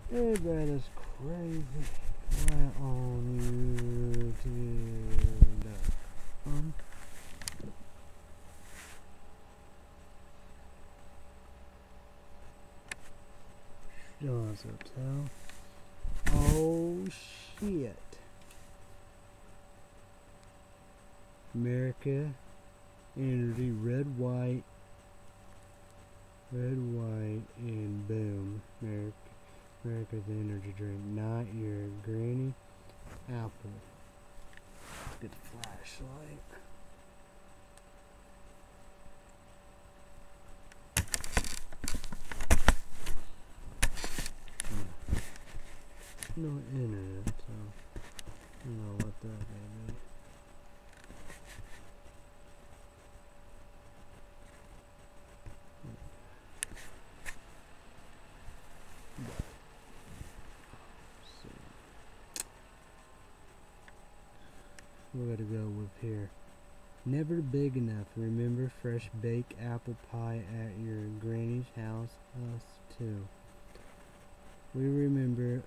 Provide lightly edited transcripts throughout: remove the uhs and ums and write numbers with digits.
Hey, that is crazy. Right on YouTube.com. John's Hotel. Oh shit. America Energy, red, white, and boom. America's energy drink, not your granny apple. Get the flashlight. No internet, so I don't know what that may be. We're gonna go with here. Never big enough. Remember fresh baked apple pie at your granny's house? Us too. We remember.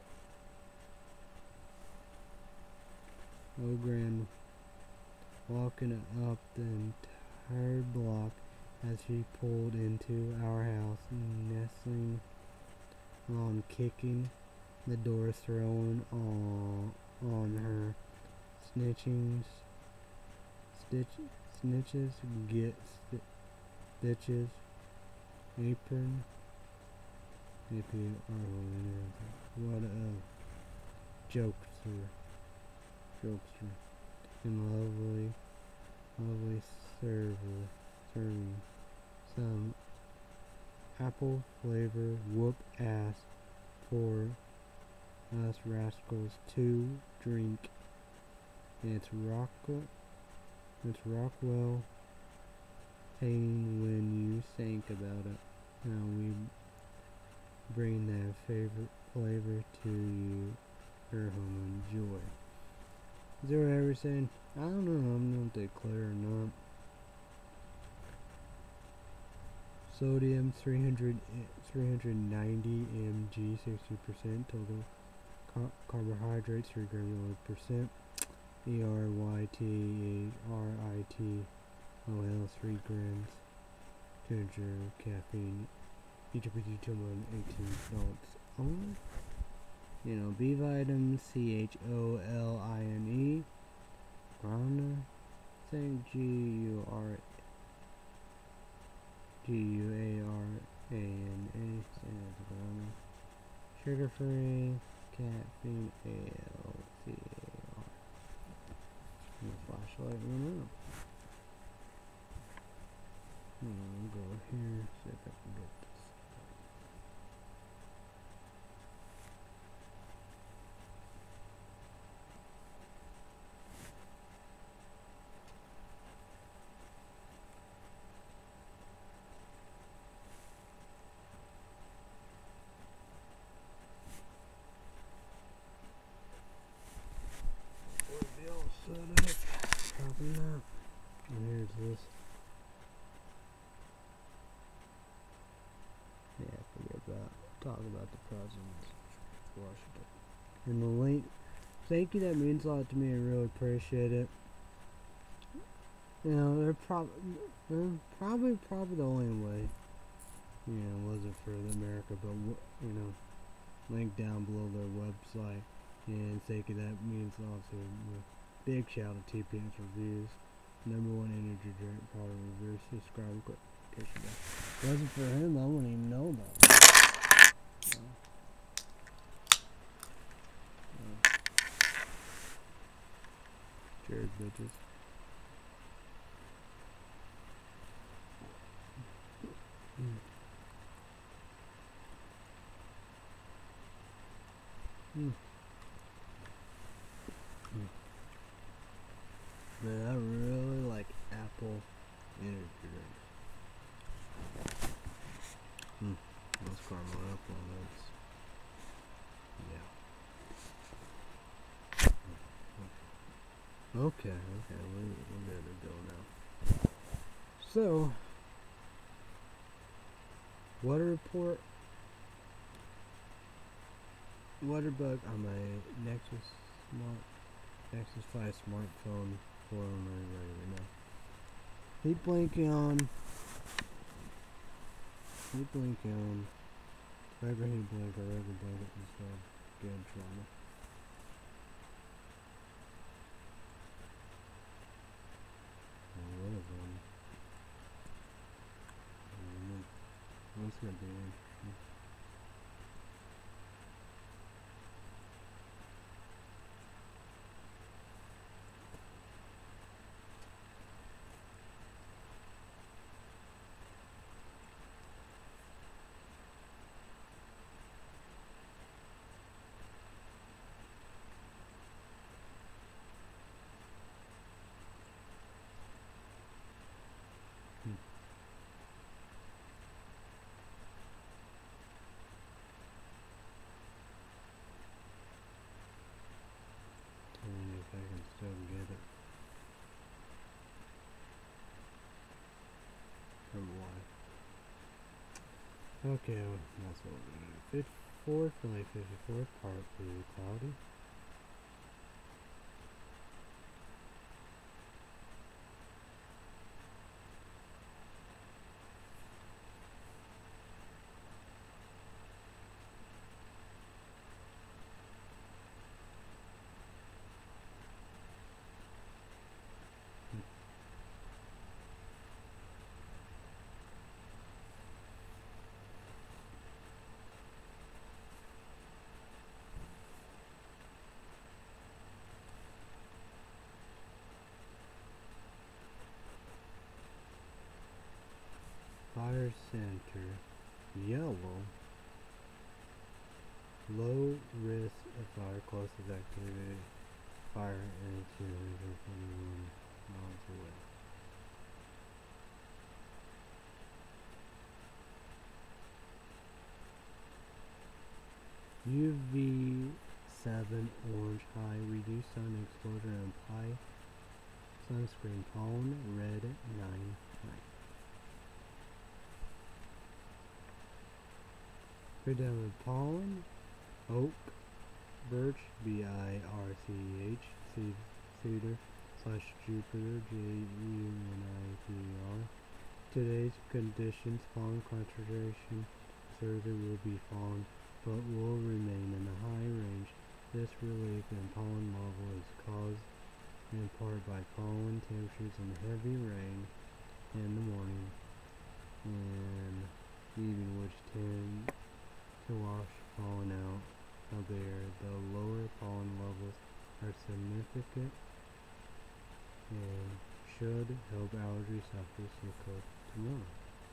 Oh, Gran walking up the entire block as she pulled into our house, nestling on, kicking the door, throwing on her snitches, get stitches, apron, what a jokester, and lovely serving some apple flavor whoop ass for us rascals to drink. It's Rockwell pain when you think about it. How we bring that favorite flavor to you, her home enjoy. Is there what I ever said? I don't know, I'm not that clear or not. Sodium 390 mg, 60% total. Carbohydrates 3 grams percent. ERYTHRIT OL 3 grams. Ginger, caffeine. Each of which 18 salts only. You know, B vitamins, CHOLINE, guarana, saying GUARANA, sugar free, caffeine, ALCAR. The flashlight went up. I'll go here, see if I can get this. Set up, probably not. And here's this. Yeah, forget about talk about the president, Washington. And the link, thank you. That means a lot to me. I really appreciate it. You know, they're probably the only way. You know, wasn't for America, but you know, link down below their website. And thank you. That means a lot to me. Big shout out to TPS Reviews, #1 energy drink product review. Subscribe, click notification bell. Wasn't for him, I wouldn't even know about it. Cheers, bitches. Man, I really like apple energy drinks. Let's caramel apple on this. Yeah. Okay, we're good to go now. So, weather report. Waterbug on my Nexus 5 smartphone for my right now. Keep blinking on. Keep blinking on. Regular heat blink or regular blanket instead. Get in trouble. What is one? What's gonna be interesting? If I can still get it from why. Okay, that's what we're gonna do. 54, Philly 54, partly cloudy. Fire center, yellow. Low risk of fire, closest activity. Fire and 221 miles away. UV7 orange high, reduced sun exposure and apply sunscreen. Pollen red 9. Predominant pollen, oak, birch, birch, cedar, /Jupiter, JUNIPER. Today's conditions, pollen concentration Thursday will be fallen, but will remain in a high range. This relief in pollen level is caused in part by pollen temperatures and heavy rain in the morning and evening, which tend to wash pollen out of the air. The lower pollen levels are significant and should help allergy sufferers who cope tomorrow.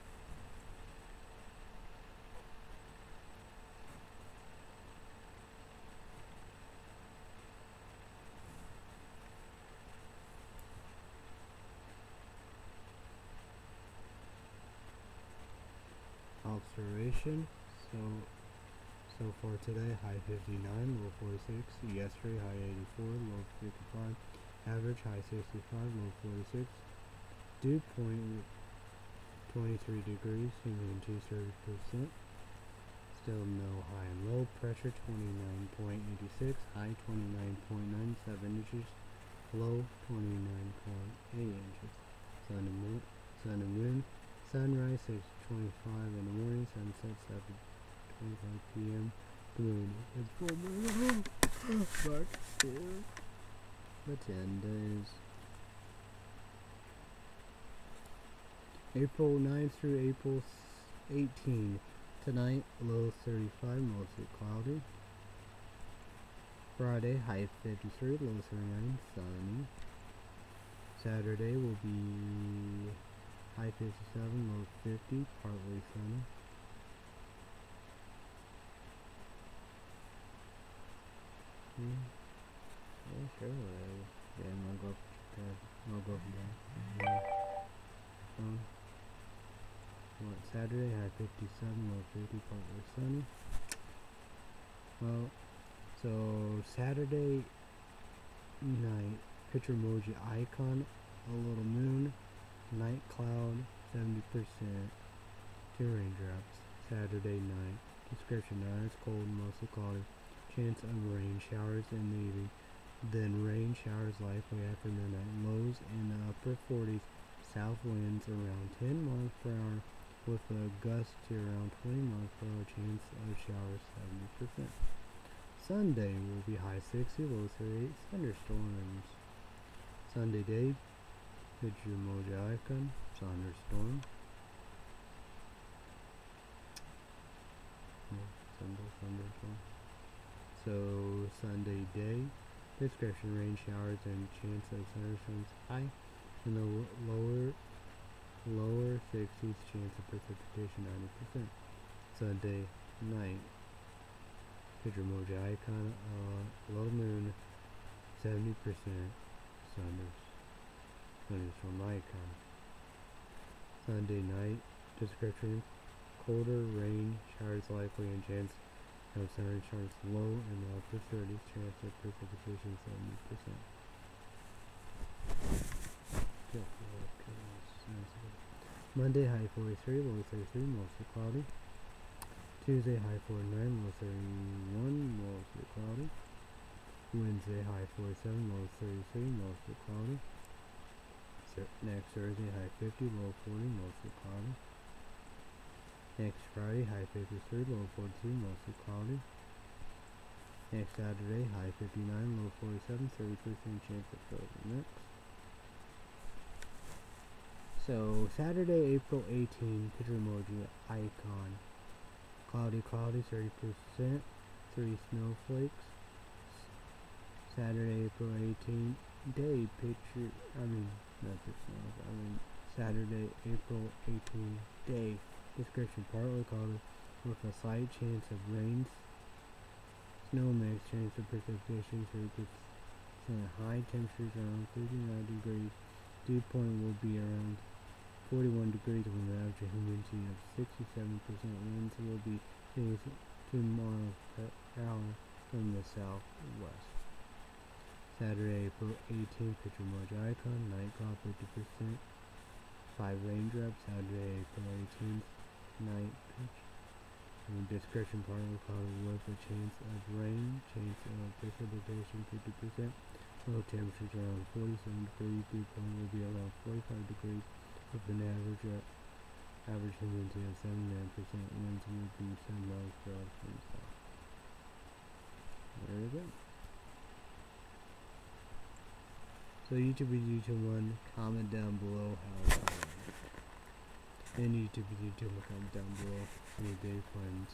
Observation. So for today, high 59, low 46. Yesterday, high 84, low 55. Average, high 65, low 46. Dew point 23 degrees, humidity 30%. Still no high and low. Pressure 29.86, high 29.97 inches, low 29.8 inches. Sun and moon. Sunrise 6:25 in the morning, sunset 7:25 p.m. The moon is full moon. Back for 10 days. April 9th through April 18th. Tonight, low 35, mostly cloudy. Friday, high 53, low 39, sunny. Saturday will be high 57, low 50, partly sunny. Yeah, sure, whatever. Yeah, I'll go for that. Saturday, high 57, low 50, partly sunny. Well, so Saturday night, picture emoji icon, a little moon, night cloud, 70%, 2 raindrops. Saturday night, description, it's cold, mostly cloudy. chance of rain showers in the evening. Then rain showers likely after midnight. Lows in the upper 40s. South winds around 10 miles per hour with a gust to around 20 miles per hour. Chance of showers 70%. Sunday will be high 60, low 38. Thunderstorms. Sunday day, picture emoji icon, thunderstorm. Sunday thunderstorm. So Sunday day, description: rain showers and chance of thunderstorms high. In the lower 60s, chance of precipitation 90%. Sunday night, picture emoji icon, low moon 70%. Thunderstorm icon. Sunday night, description: colder rain showers likely and chance of thunderstorms low in the upper 30s, chance of precipitation 70%. Monday high 43, low 33, mostly cloudy. Tuesday high 49, low 31, mostly cloudy. Wednesday high 47, low 33, mostly cloudy. Next Thursday high 50, low 40, mostly cloudy. Next Friday high 53, low 42, mostly cloudy. Next Saturday high 59, low 47, 30% chance of frozen mix. So Saturday, April 18, picture emoji icon. Cloudy, 30%, 3 snowflakes. Saturday, April 18, day, picture, Saturday, April 18, day, description: partly cloudy with a slight chance of rain, snow mix, chance of precipitation 30%, high temperatures around 39 degrees, dew point will be around 41 degrees with an average humidity of 67%. Winds will be 2 miles per hour from the southwest. Saturday, April 18th, picture emoji icon, night cloud 50%, 5 raindrops. Saturday, April 18th, night picture. Description: partly cloudy with a chance of rain, chance of precipitation 50%, low temperatures around 47 degrees, dew point will be around 45 degrees with an average humidity of 79%. Winds will be 10 miles per hour from the south. There you go. So YouTube is YouTube 1, comment down below how it's going. And YouTube is YouTube 1, comment down below any day plans.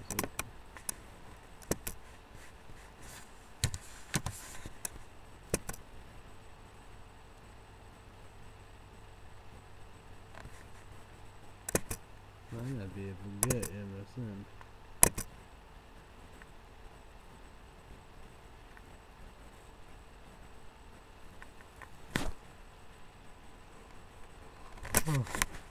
Might not be able to get MSN. Oh.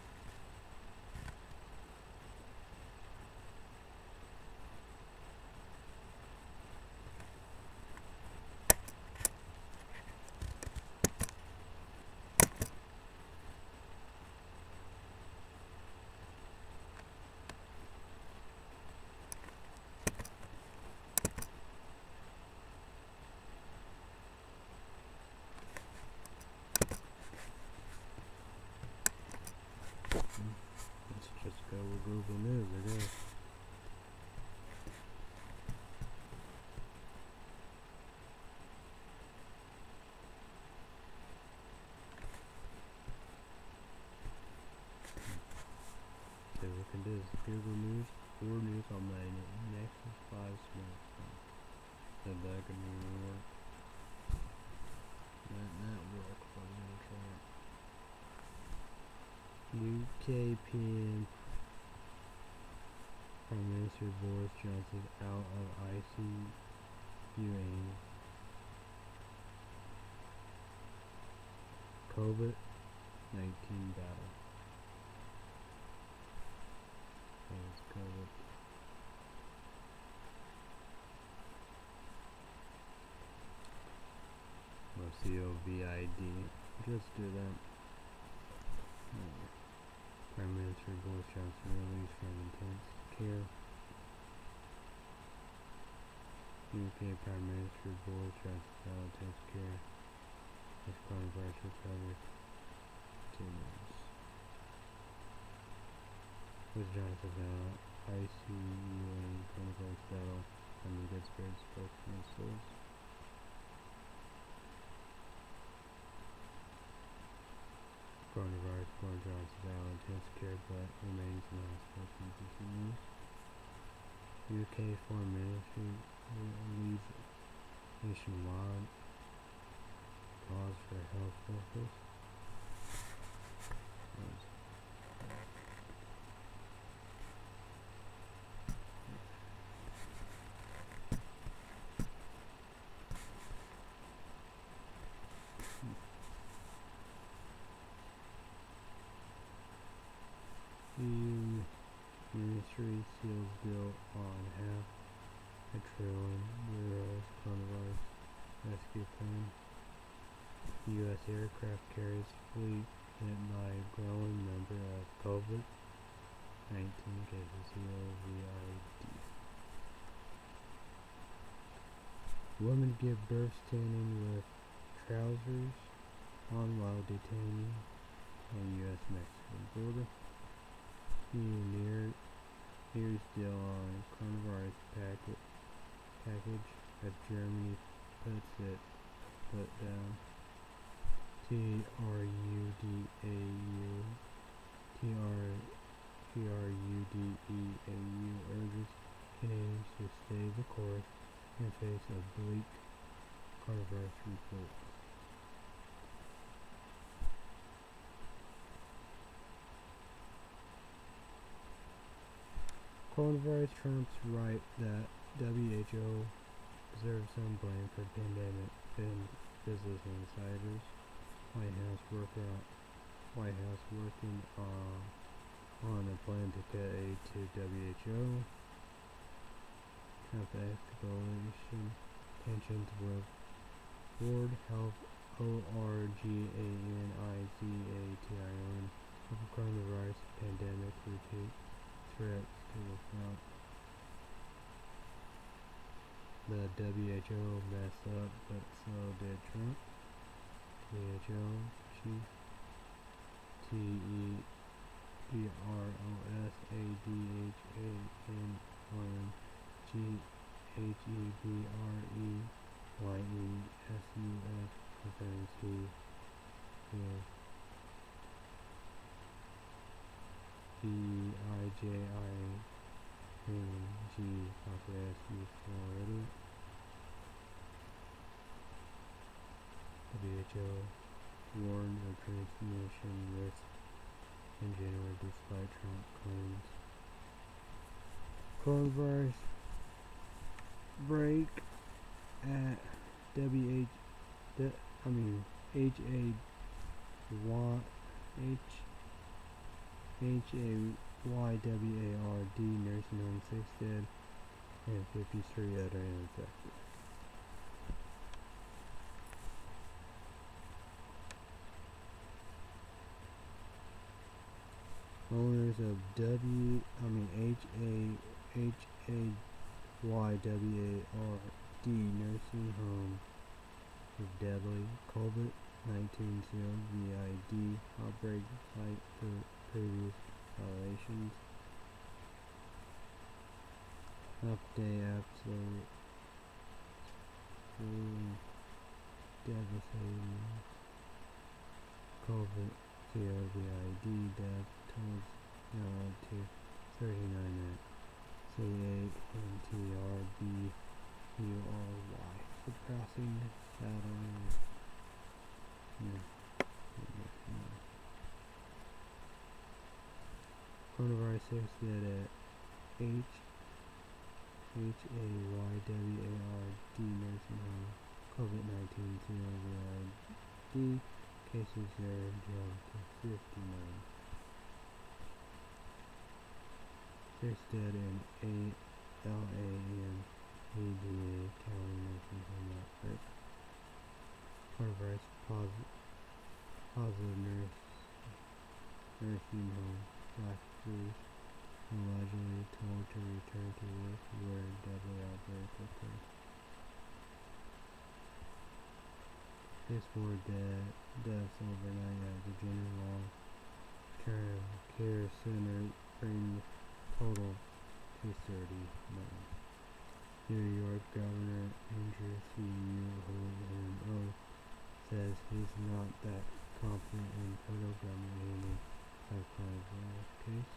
Let's just go with Google News, I guess. So we can do is Google News or News on my Nexus 5 smartphone. So that could really work. Might not work, but I'm gonna try it. UK PM Prime Minister Boris Johnson out of ICU COVID-19 battle. It's COVID. Or COVID. Just do that. Prime Minister Boris Johnson released from intensive care. UK Prime Minister Boris Johnson takes care of coronavirus recovery continues. With Johnson now, ICU and coronavirus battle on the good spirits spokesman says. Coronavirus, Boris Johnson now intensive care but remains in hospital continues. UK Foreign Ministry leads nationwide pause for health workers. EU Ministry seals bill on half a trillion euros coronavirus rescue plan. U.S. aircraft carriers fleet hit by a growing number of COVID-19 cases. COVID. Women give birth standing with trousers on while detaining on U.S.-Mexican border. EU nears deal on coronavirus package as Germany puts it down. TRUDEAU urges Canadians to stay the course in face of bleak coronavirus reports. Coronavirus. Trump's right that WHO deserves some blame for pandemic and business insiders. White House working on a plan to cut aid to WHO. Trump escalation tensions with World Health Organization over coronavirus pandemic repeat threats to the front. The WHO messed up, but so did Trump. WHO chief TEDROSADHANGHEBREYESUS confirms he is BIJING conference Florida. WHO warned of transmission risk in January despite Trump claims. Coronavirus break at HAYWARD nursing home, 6 dead and 53 other infected. Owners of HAYWARD nursing home with deadly COVID-19 VID outbreak cite previous violations. Update absolute devastating COVID-VID death totals now up to 39 at C8NTRBURY, surpassing battling. Coronavirus 6 dead at HAYWARD nursing home. COVID-19 VID cases there jumped to 59. 6 dead in LAM EDA County nursing home outbreak. Coronavirus positive nursing home. Black crews allegedly told to return to work where deadly outbreak occurred. Case 4 deaths overnight at Virginia long-term care center, bringing total to 39. New York Governor Andrew CU Holden says he's not that confident in federal government handling of coronavirus case.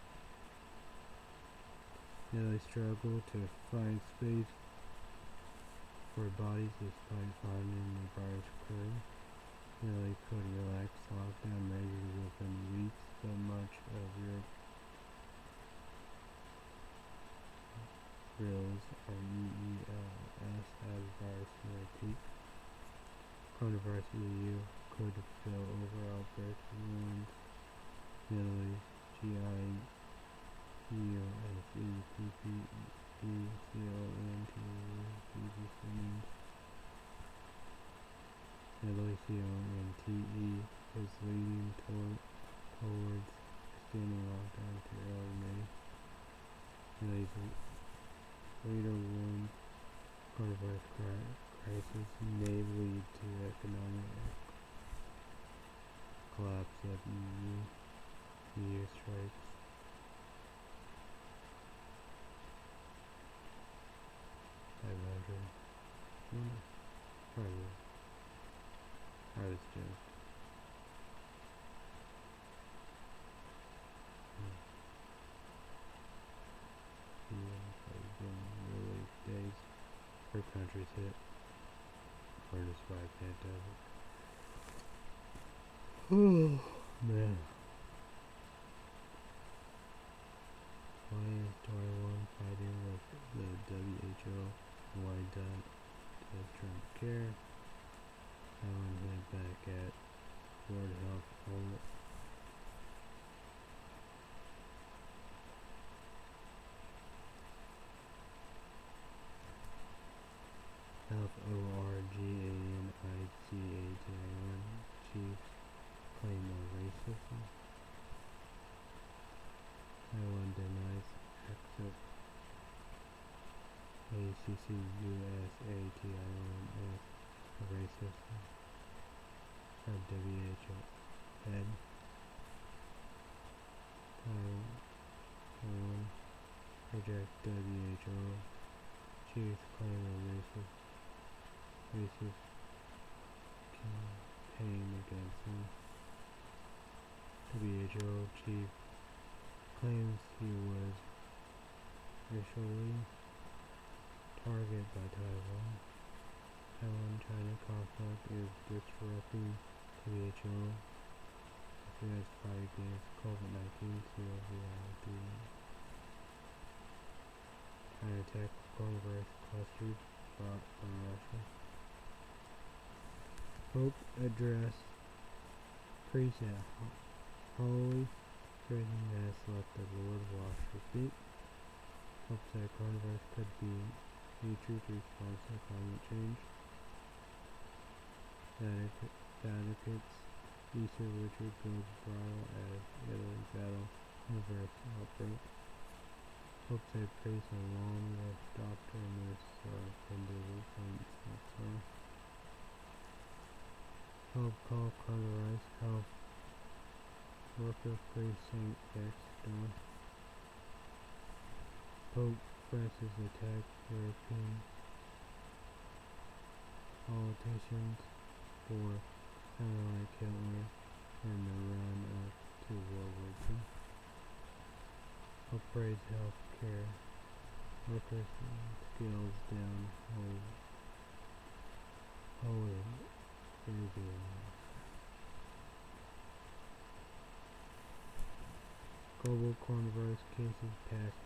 They struggle to find space for bodies despite finding the virus occurring. Italy could relax lockdown measures within weeks, but much of Europe drills are EELS as virus near peak. Coronavirus EU could fill over outbreaks warns Italy's GIEUSEPPECONTE is leading towards extending lockdown to early May. Italy's leader warned coronavirus crisis may lead to economic collapse of EU strikes. I was just really days for countries hit hardest by pandemic. Oh man. Why is Taiwan fighting with the WHO? Why does Trump care? Taiwan hit back at World Health Taiwan chiefs claim of racism. Taiwan denies accept ACCUSATION as a racism. WHO head Taiwan reject WHO chiefs claim of racist campaign against him. WHO chief claims he was racially targeted by Taiwan. Taiwan-China conflict is disrupting WHO as U.S. fight against COVID-19 China attack coronavirus clusters brought from Russia. Pope address priest at Holy Trinity Mass let the Lord wash your feet. Pope said coronavirus could be nature's response to climate change. Vatican's Easter Richard goes viral as Italy battle coronavirus outbreak. Pope said priests along with doctor and nurses are offended from Pope called coronavirus health worker priest Saint Baxter. Pope Francis attacked European politicians for sounding like Hitler in the run-up to World War II. Pope praised health care workers and skills down Holy Trinity. Global coronavirus cases passed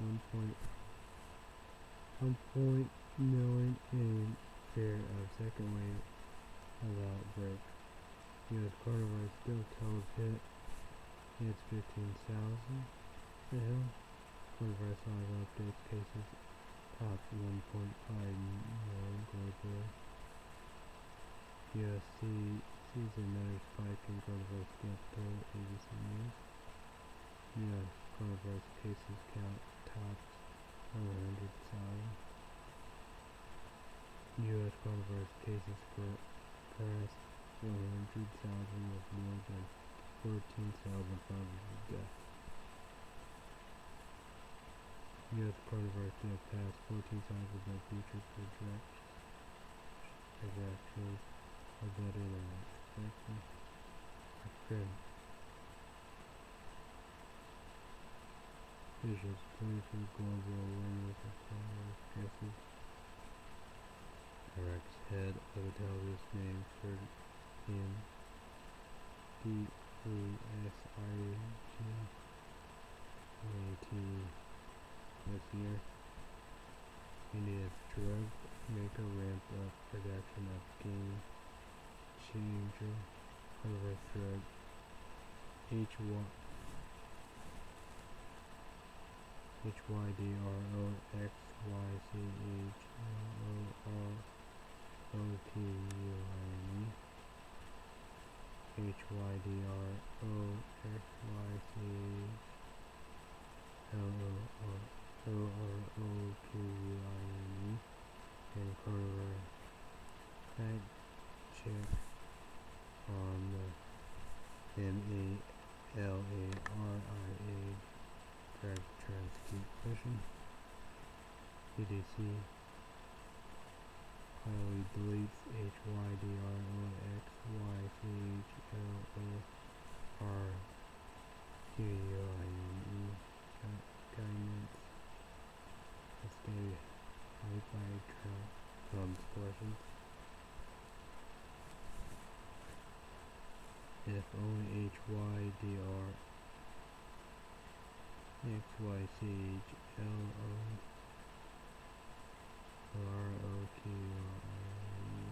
1.1 million in fear of second wave of outbreak. U.S. coronavirus still totals hit. It's 15,000. Coronavirus live updates cases top 1.5 million globally. U.S. sees another spike in coronavirus death toll, ABC News. U.S. coronavirus cases count tops 100,000. U.S. coronavirus cases surpassed 100,000 with more than 14,500 deaths. U.S. coronavirus death passed 14 times with no future projections are better than expected. Visions plans for global awareness of coronavirus cases. Iraq's head of a terrorist named Sergeant D.A.S.I.G. this year. India's drug maker ramped up production of game-changer coronavirus drug HYDROXYCHLOROQUINE. HYDROXYCHLOROQUINE and coronavirus. Fact check on the MALARIA drug tries to keep pushing. CDC quietly deletes HYDROXYCHLOROQUINE guidance. Stay hyped by Trump's questions. If only HYDROXYCHLOROQUINE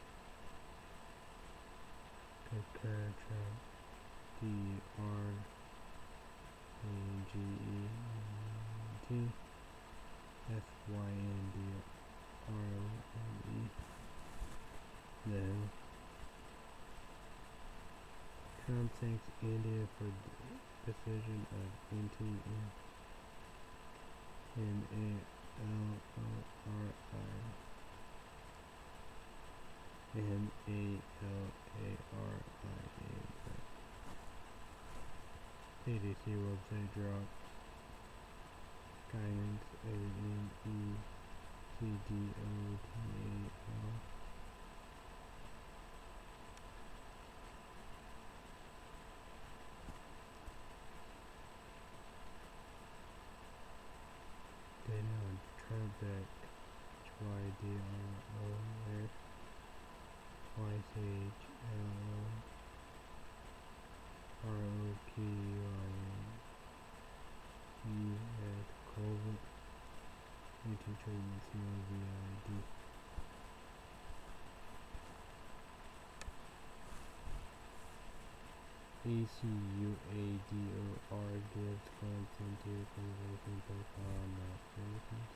compare Trump DRAGENT SYNDROME. Then Trump thanks India for decision of NALRI. CDC website drops guidance ANECDOTAL. Data on Tribeca HYDROXYCHLOROQUINE at COVID anti-treatment COVID. ACUADOR gives funds into conservation profile on citizens.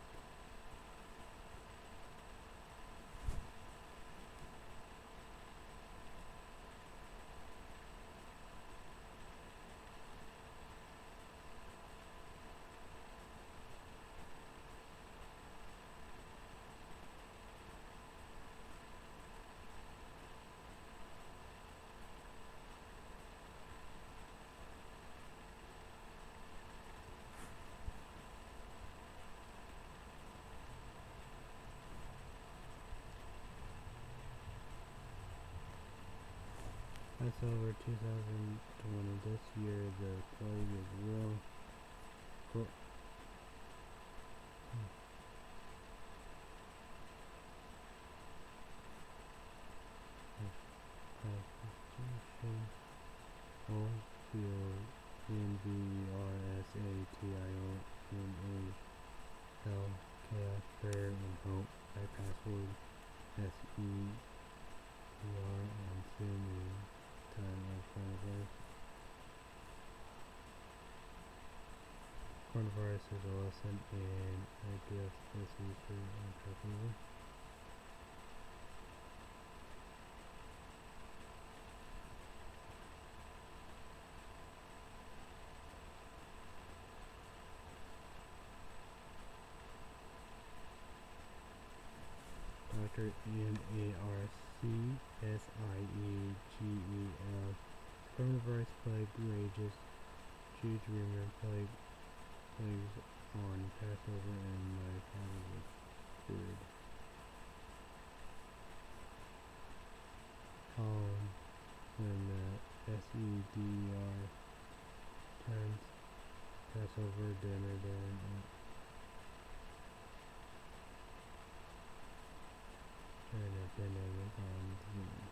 That's over 2020. This year the plague is real. Chaos, prayer, and hope by password SEER and sin in time of coronavirus. Coronavirus is a lesson in a gift for future entrepreneurs. Dr. Marciegel. Coronavirus plague rages. Jews remember plagues on Passover and my father was cured. When the SEDR turns Passover dinner then turn a pandemic on Zoom.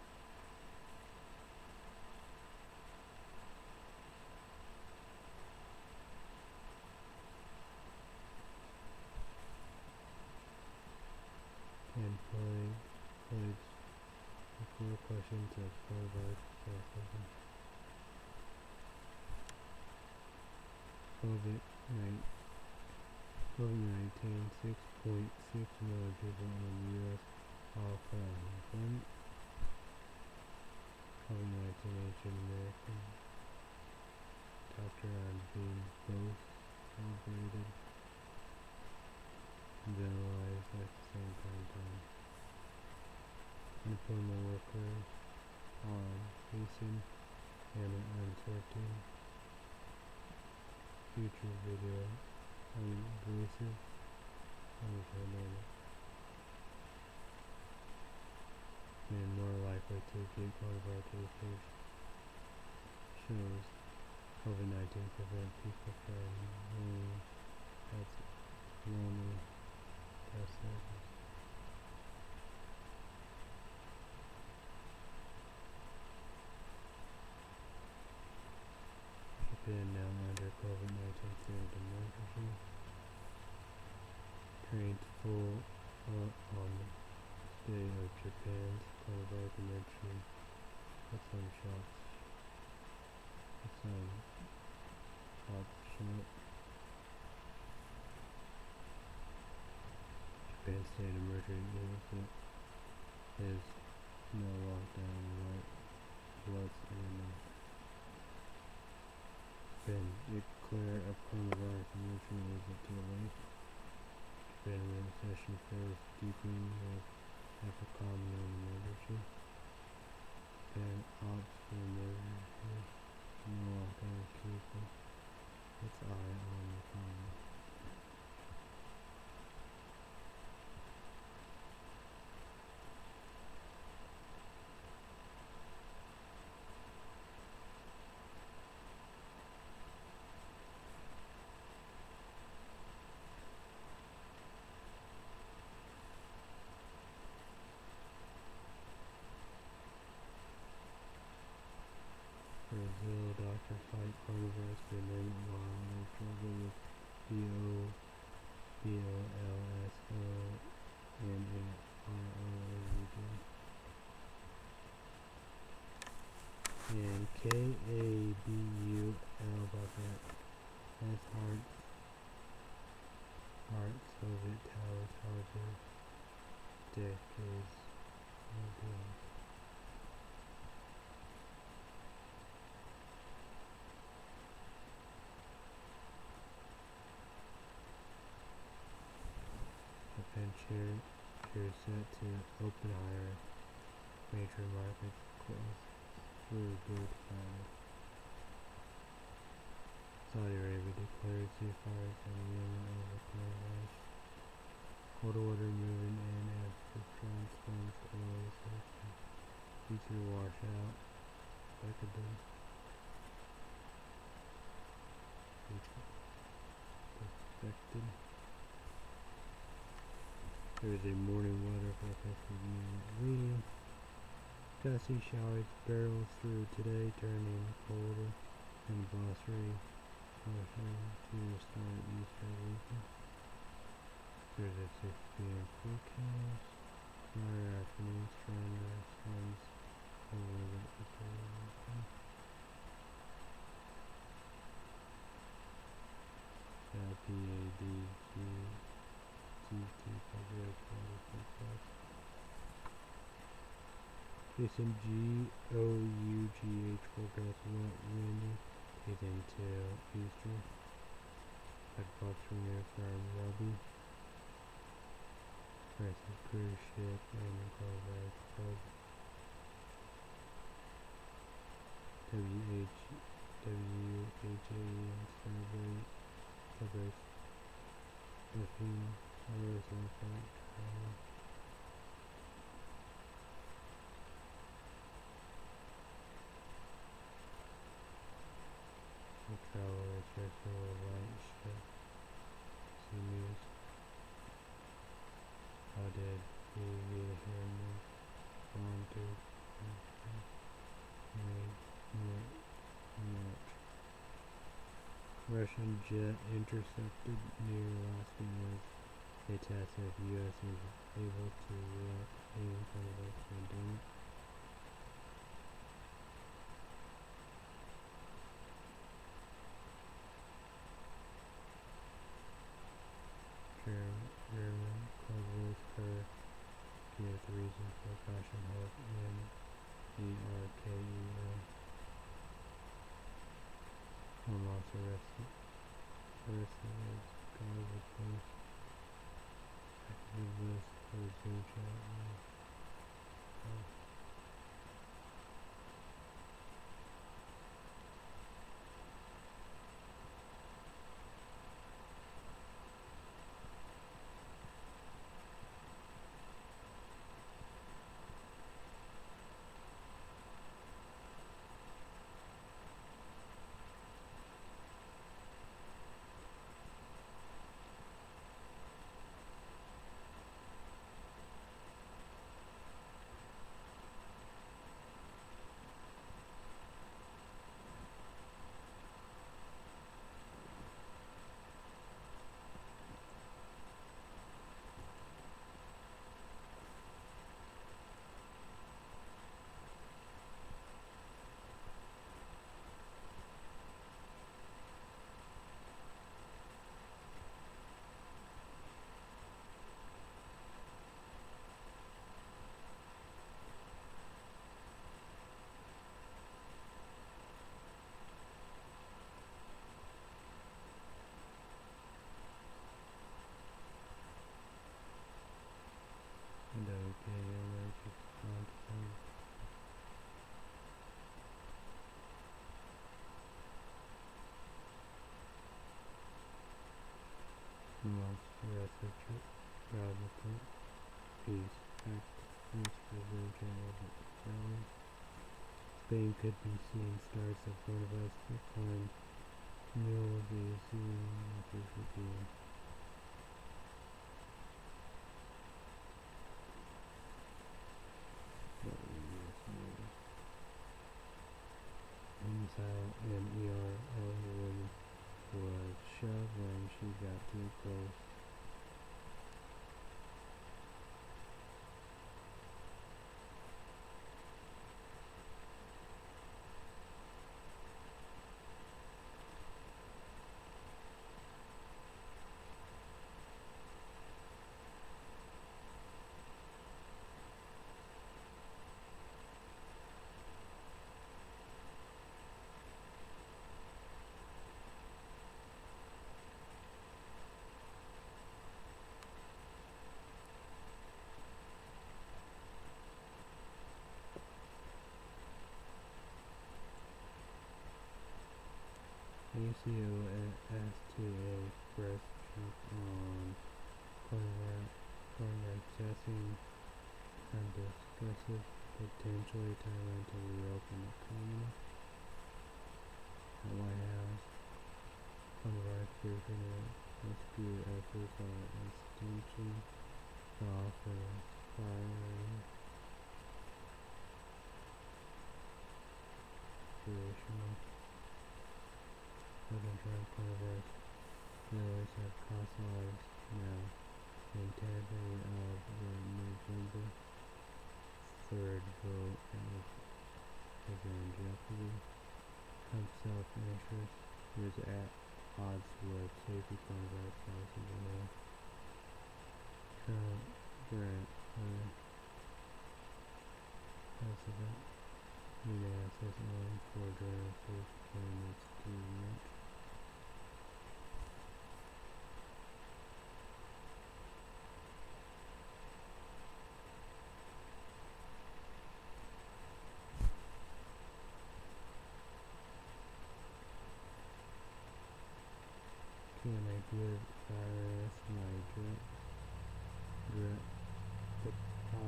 And plagues the 4 questions of coronavirus Passover. COVID-19, 6.6 million people in the U.S. all from unemployment. COVID-19 Asian American doctor are being both celebrated and generalized at the same time. Unemployment workers are facing an uncertain future video abrasive on the pandemic and more likely to get coronavirus case shows COVID-19 prevent people from moving as normal test service. Japan now under COVID-19 state of emergency. Trains full on the state of Japan's coronavirus emergency at some shops. Japan state of emergency is no lockdown was been declared a coronavirus emergency was it too late? Japan recession first deepening with AFRICOM emergency. Japan opts for emergency. No lockdown keeping its eye on the economy. Brazil doctor fight coronavirus pandemic while they struggle with and KABUL as heart Soviet towers harbor decades ago. Japan shares set to open higher major markets close through good fire. Saudi Arabia declares ceasefires in Yemen over coronavirus. Cold order moving in after France funds oil searching. Future washout. Decadent. Expected. Thursday morning weather forecast reading. Gusty showers barrels through today, turning colder and blustery to start Easter weekend. Thursday 6 p.m. forecast. Tomorrow afternoon, stronger storms over the Easter weekend. February 24th. Jason GOUGH forecast wet windy days until Easter. At Fox from there for Robbie. Prices cruise ship and coronavirus club. WHA and celebrate lifting others in fact the travel restriction of light ship. See news. How did aviation respond to March? Russian jet intercepted near Alaskan as they tested if U.S. is able to react any kind of pandemic. German closures per give reasons for caution, hope, and ERKEL. Hamas arrested as Gaza Post activist for Zoom chat. Spain could be seeing starts of coronavirus decline. Neil will be seeing measures would be Missile and ERL woman was shoved when she got too close. ACO S2A expressed on coronavirus testing and discusses potentially Thailand to reopen the economy. At White House, coronavirus briefing rescue efforts are extension off and firing operational. President Trump coronavirus killers have cost lives now. The integrity of the November 3rd vote is in jeopardy. Trump's self-interest is at odds with safety coronavirus policy now. Trump grant president unanimous on for drone safety claimants to reach.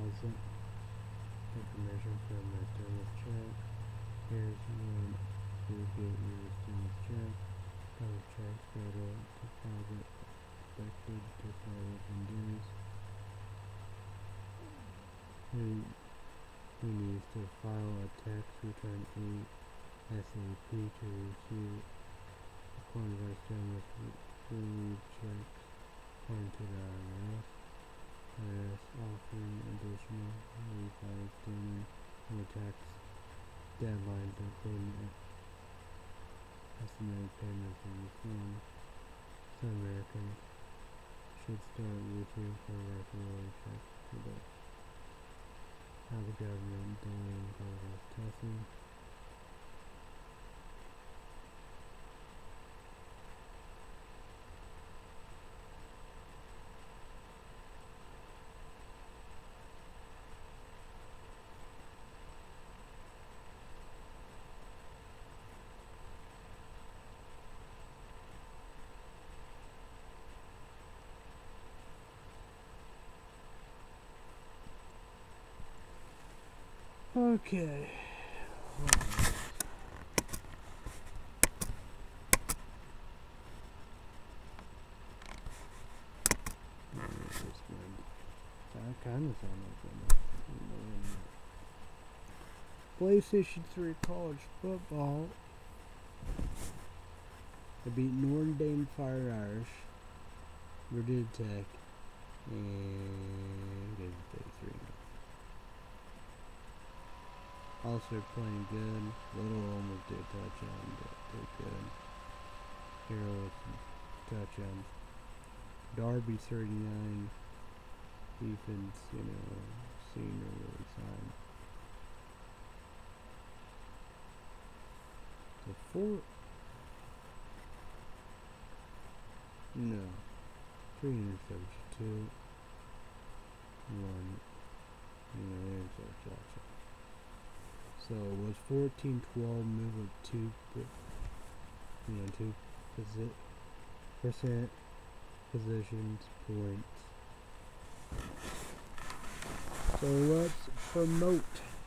place it. Information from my stimulus check. Here's when you get your stimulus check. Those checks go to deposit expected to follow within dues. Who needs to file a tax return 8 SAP to receive quantified stimulus relief checks according to the IRS offering additional relief by extending the tax deadlines including estimated payments and reform. Some Americans should start routine quantified relief checks today. How the government doing progress testing. Okay. That kind of sounds like PlayStation 3 college football. They beat Notre Dame Fire Irish, Virginia Tech, and gave it 3. Also playing good. Little almost did touchdown, but they're good. Hero with touchdowns. Darby 39. Defense, senior really signed. The 372. 1. Interception. So it was 14-12, move of 2% positions points. So let's promote.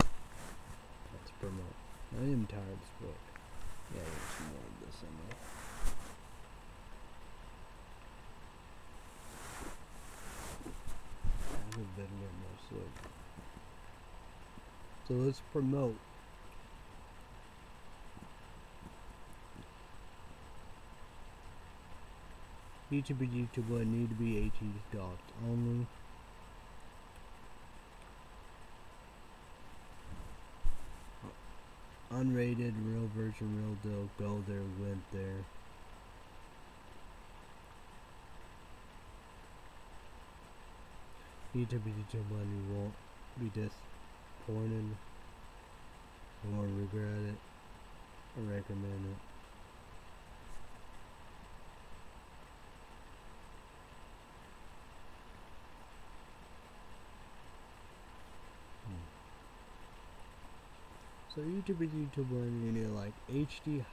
I am tired of this book. Yeah, there's some more of this in there. I have a bit more sleep. So let's promote. YouTube will need to be HD docs only. Unrated, real version, real deal, go there, went there. YouTube money won't be disappointed. I won't regret it. I recommend it. So YouTube one, you need like HD,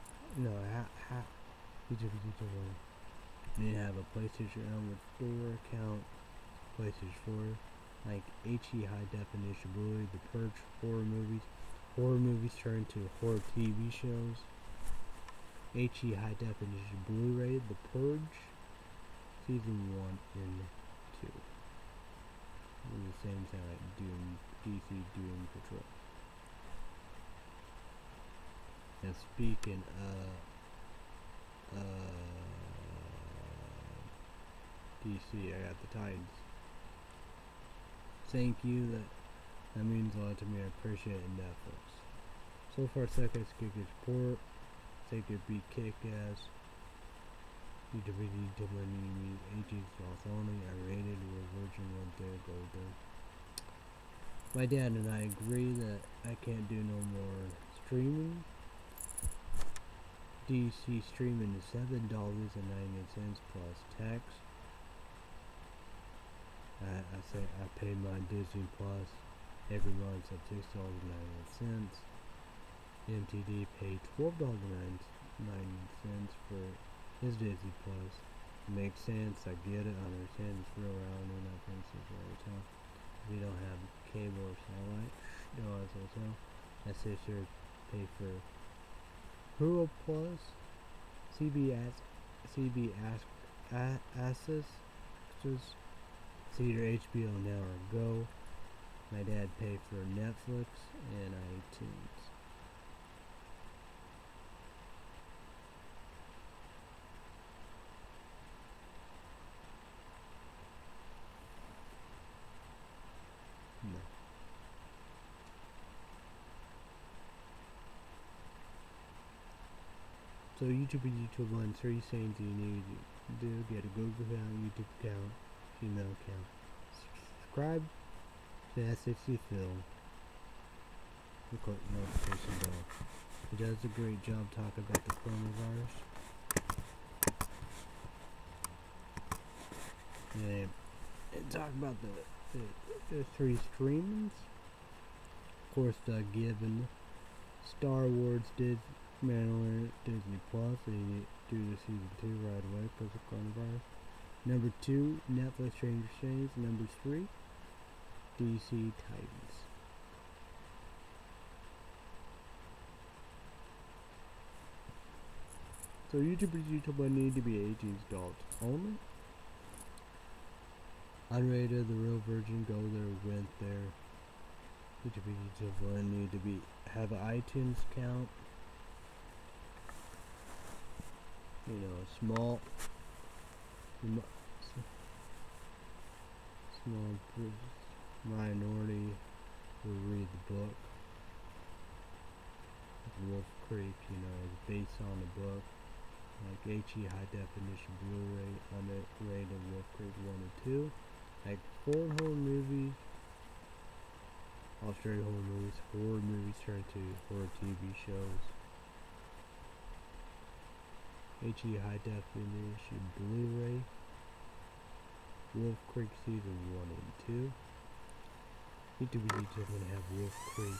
YouTube one. You need to have a PlayStation Network 4 account, PlayStation 4, like HD high definition Blu-ray, The Purge, horror movies turned to horror TV shows, HD high definition Blu-ray, The Purge, season 1 and 2. And the same thing like DC Doom Patrol. And speaking DC, I got the Titans. Thank you, that means a lot to me. I appreciate it. Netflix. So far, second kick is support. Take it be kick-ass. YouTube money, 18 slots only. I rated with Virgin went there, golden. My dad and I agree that I can't do no more streaming. DC streaming is $7.98 plus tax. I pay my Disney Plus every month at $6.98. MTD paid $12.99 for his Disney Plus. Makes sense, I get it, I understand it's real around and I think it's very tough. If you don't have cable or satellite. No, as I tell. SSR pay for Hulu Plus, CBS, Access, it's either HBO Now or Go. My dad paid for Netflix and iTunes. No. So YouTube and YouTube One, 3 things you need to do: get a Google account, YouTube account, Gmail account. Subscribe to S60 Film. And click the notification bell. He does a great job talking about the coronavirus. And talk about the 3 streamings. Of course, given Star Wars did Mandalorian Disney Plus. They do the season 2 right away because of coronavirus. Number 2, Netflix Stranger Things. Number 3, DC Titans. So YouTube will need to be 18 adults only. Unrated, the real virgin, go there, went there. YouTube will need to have an iTunes account. You know, a small minority will read the book. Wolf Creek, you know, is based on the book. Like HE High Definition Blu-ray, unrated Wolf Creek 1 and 2. Like 4 horror movies, Australian horror movies turned to horror TV shows. HE High Definition Blu-ray, Wolf Creek Season 1 and 2. YouTube is going to have Wolf Creek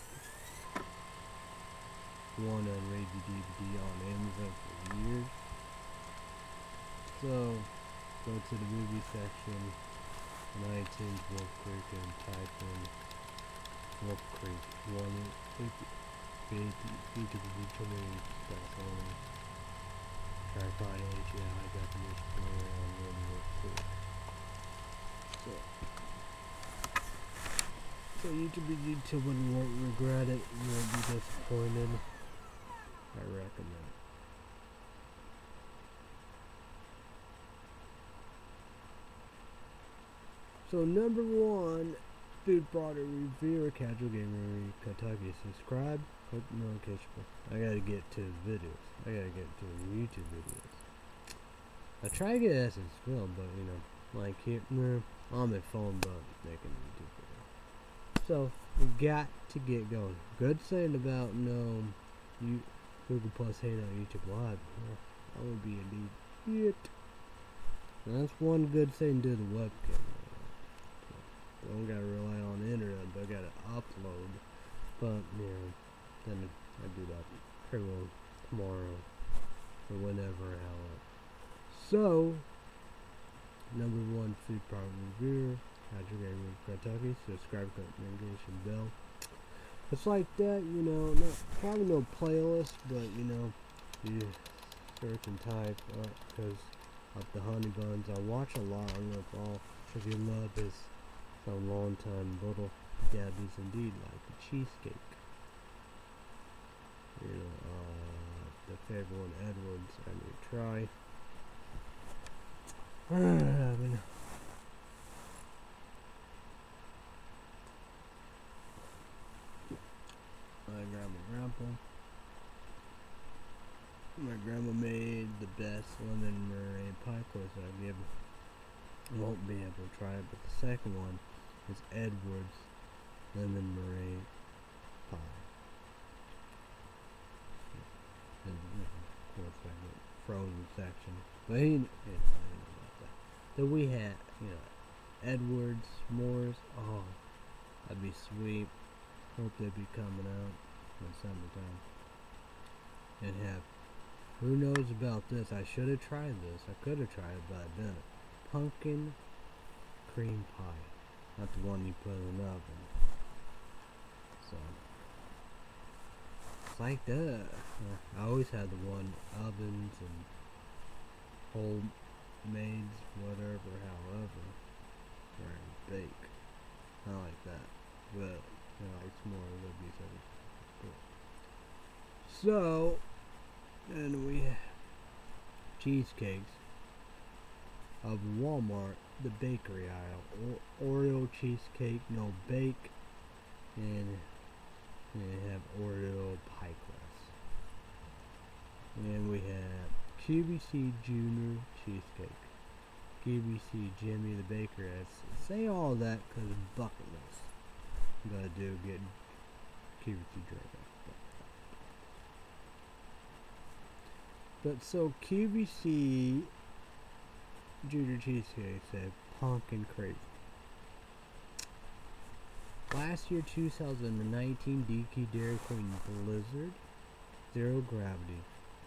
1 unrated DVD on Amazon for years. So, go to the movie section on iTunes, Wolf Creek, and type in Wolf Creek 1. YouTube.com. Try to find HE High Definition Blu-ray on Wolf Creek. So YouTube won't regret it, you won't be disappointed. I recommend. So number 1, food product reviewer, Casual Gamer Kentucky. Subscribe, click the notification bell. I gotta get to his videos. I gotta get to his YouTube videos. I try to get Essence Film, but you know, like here, on my phone, but making a YouTube video. So we got to get going. Good saying about Google Plus hate on YouTube Live. I would be an idiot. That's one good thing to the webcam. Don't gotta rely on the internet, but I gotta upload. But yeah, then I do that pretty well tomorrow or whenever I have. So number 1, food product reviewer, Casual Gamer Kentucky. Subscribe, click the notification bell. It's like that, you know, probably no playlist, but you know, you search and type because of the honey buns. I watch a lot on all. If you love this, some long time little Gabby's indeed, like the cheesecake. You know, the favorite one, Edwards. I need to try. My grandma made the best lemon meringue pie. Of course, I won't be able to try it, but the second one is Edwards lemon meringue pie. And, of course, I got frozen section, but I didn't know about that. Then we had, you know, Edwards s'mores. Oh, that'd be sweet. Hope they'd be coming out in summertime. And have, who knows about this? I should have tried this. I could have tried it, but I didn't. Pumpkin cream pie. Not the one you put in the oven. So it's like that. I always had the one ovens and homemades, whatever, however, where I bake. I like that, but like smaller would be so. So, and we have cheesecakes of Walmart, the bakery aisle. Oreo cheesecake, no bake, and they have Oreo pie crust. And we have QVC Junior cheesecake. QVC Jimmy the Baker has. Say all that because of bucket list. Gotta do get QVC drink. But so QVC Junior cheesecake said pumpkin crazy. Last year, 2019, DQ Dairy Queen Blizzard, Zero Gravity.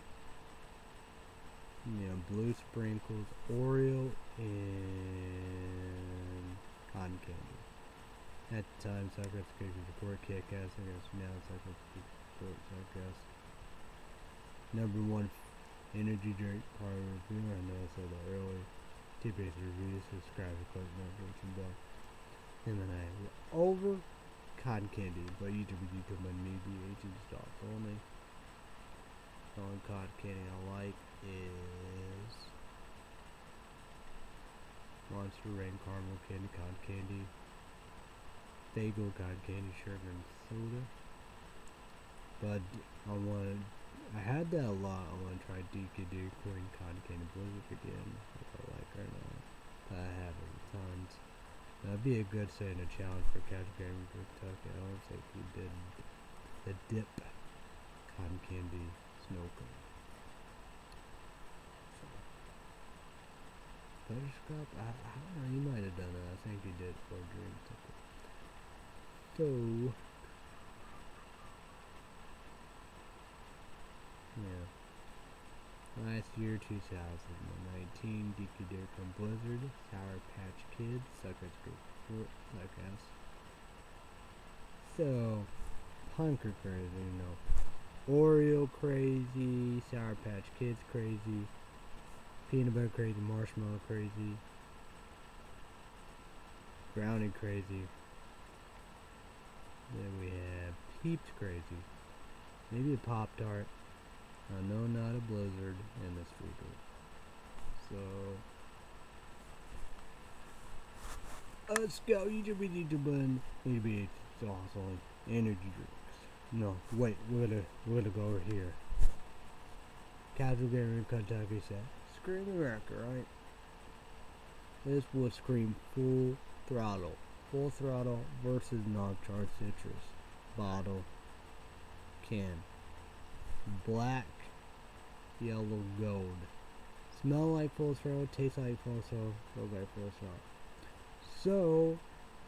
Blue sprinkles, Oreo, and cotton candy. At the time, Socrates cake was report Kit Kat, I guess now Socrates report Socrates. Number 1 energy drink part review. I know I said that earlier. Tip-based reviews, subscribe to click notification bell. And then I over cotton candy, but YouTube and maybe 18 stars only. The only cotton candy I like is Monster Rain Caramel Candy, cotton candy, Faygo cotton candy, sugar and soda. But I had that a lot. I want to try DQ Dairy Queen cotton candy Blizzard again, if I like or not. But I have it tons. That'd be a good say in a challenge for Casual Gaming Kentucky. I don't think he did the dip cotton candy snow cone. So, Butterscotch, I don't know, he might have done it. I think he did for Dream Ticket. So, yeah. Last year, 2019, DQ Dairy Queen Blizzard, Sour Patch Kids, Suckers Group, Suckers. So, Punker crazy, Oreo crazy, Sour Patch Kids crazy, Peanut Butter crazy, Marshmallow crazy, Brownie crazy. Then we have Peeps crazy, maybe a Pop-Tart. No, not a Blizzard, and the Streaker. So, let's go. YouTube button. YouTube also energy drinks. No, wait. We're gonna go over here. Casual Gamer in Kentucky said, "Scream America, right?" This would scream full throttle. Full throttle versus non-charged citrus bottle can. Black, yellow, gold. Smell like Full Throttle, taste like Full Throttle, feels like Full Throttle. So,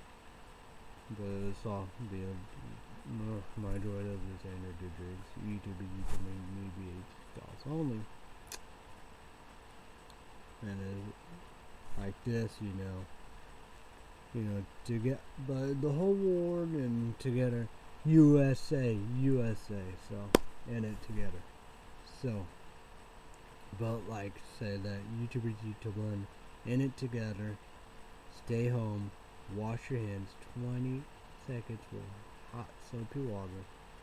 this all be my joy of this energy drinks. YouTube maybe 8 stars only. And it's like this, to get, but the whole world and together, USA, so. In it together. So, but like say that YouTube in it together, stay home, wash your hands 20 seconds with hot soapy water,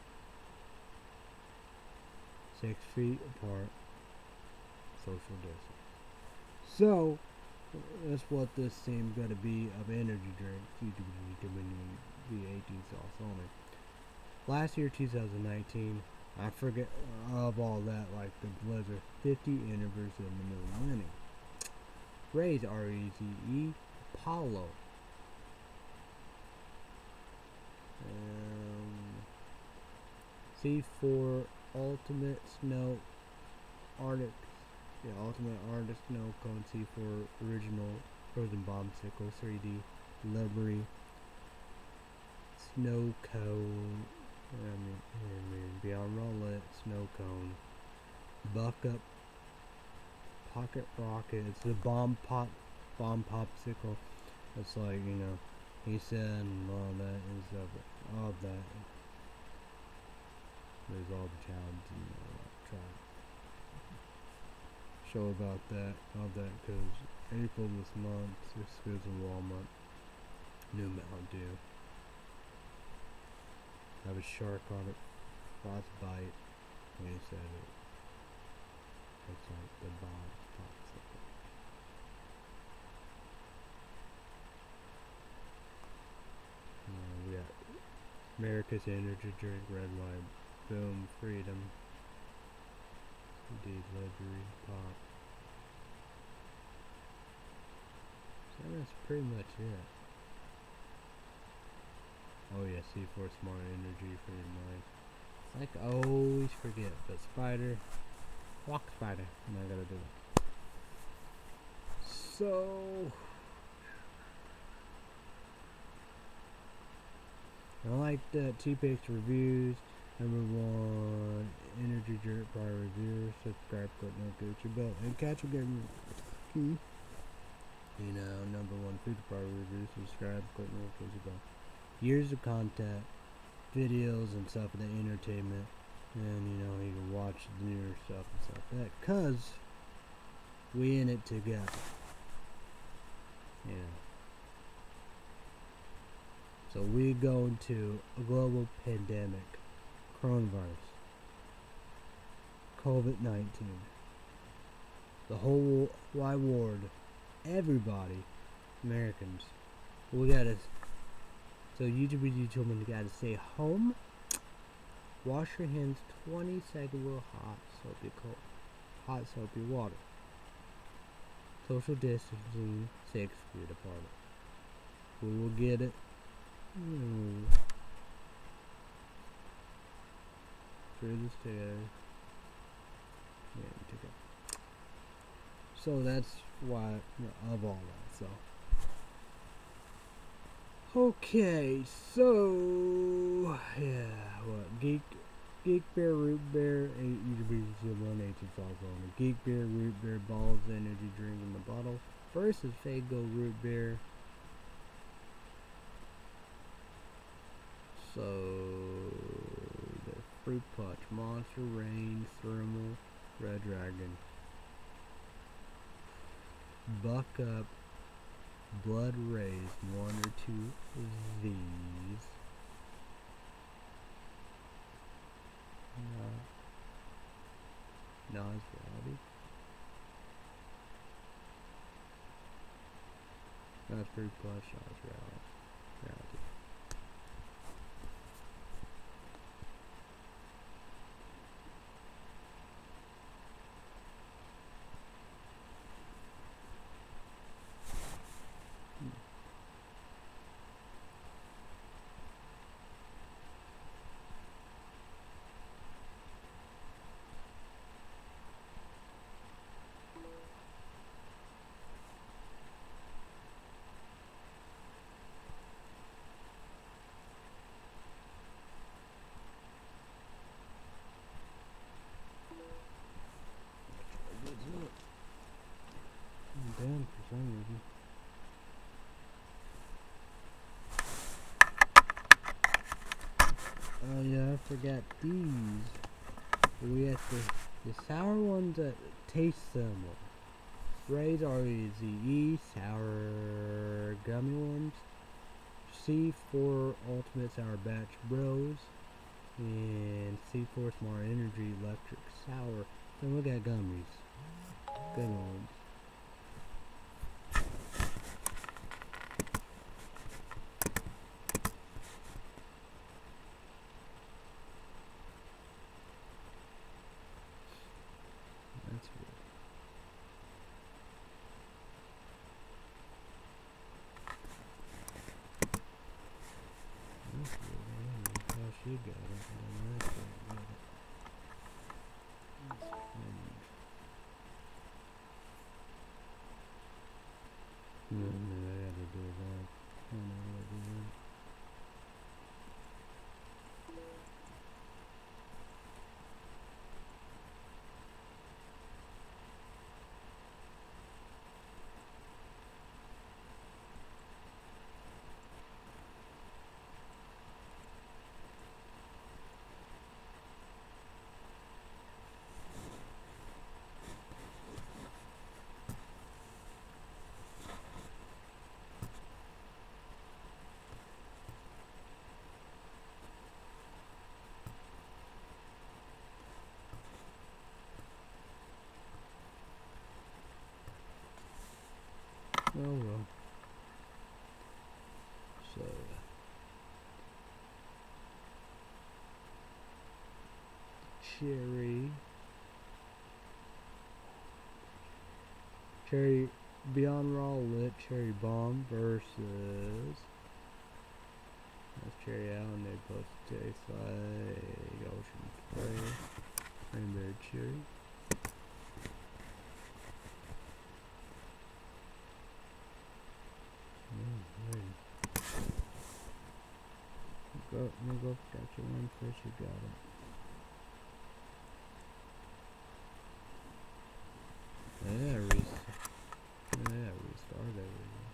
6 feet apart, social distance. So, that's what this seems gonna be of energy drinks. YouTube be 18 sauce only. Last year, 2019, I forget of all that, like the Blizzard 50 anniversary of the millennium. Raise REZE Apollo. C4 Ultimate Snow Arctic. Yeah, Ultimate Arctic Snow Cone C4 Original Frozen Bombsicle 3D Livery Snow Cone. Beyond Roulette, Snow Cone, Buck Up, Pocket Rocket. It's the bomb popsicle. It's like, he said, and all that and stuff. All of that. There's all the challenges and try to show about that, all that, because April this month, this goes in Walmart. New Mountain Dew. Have a shark on it. Frostbite. When he said it. It's like the bomb. We got America's Energy Drink, Red Wine, Boom, Freedom, Indeed, Luxury, Pop. So that's pretty much it. Oh yeah, C4 Smart Energy for your mind. It's like I always forget, but Spider, walk Spider, and I gotta do it. So I like that T-Pix reviews. Number 1 energy drink prior reviewer. Subscribe, click notification bell, and catch a game. You know, number 1 food prior review. Subscribe, click notification bell. Years of content, videos and stuff of the entertainment, and you know you can watch the newer stuff and stuff like that. Cause we in it together. Yeah. So we go into a global pandemic, coronavirus, COVID-19, the whole wide world, everybody, Americans, we gotta. So YouTube told me you gotta stay home. Wash your hands 20 seconds with hot soapy water. Social distancing 6 feet apart. We will get it. Through the stairs. Yeah, we took it. So that's why of all that. So. Okay, so yeah, what Geek Bear Root Bear 8 1 8 on Geek Bear Root Bear Balls energy drink in the bottle versus Faygo Root Bear. So the Fruit Punch, Monster Rain, Thermal, Red Dragon, Buck Up, Blood Rays, 1 or 2 of these. Nas Rowdy. That's pretty plush, Nas Rowdy. Down for some reason. Oh yeah, I forgot these. We have the sour ones that taste similar. Ray's R-E-Z-E, sour gummy ones. C4 Ultimate Sour Batch Bros. And C4 Smart Energy Electric Sour. Then we got gummies. Good ones. That's weird. That's weird. I don't know how she got it. I don't know how she got it. That's strange. No, I gotta do that. I don't know how to do that. Oh well. So Cherry Beyond Raw Lit Cherry Bomb versus that's Cherry Allen. They both taste like Ocean Spray, Cranberry Cherry. Let me go. Got your one first. You got it. Yeah, restart everything.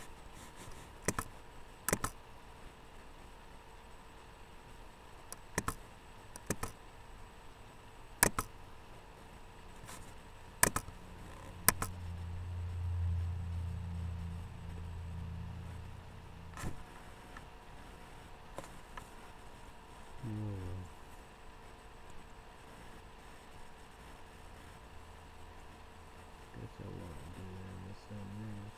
Guess I want to do that in the 7 minutes.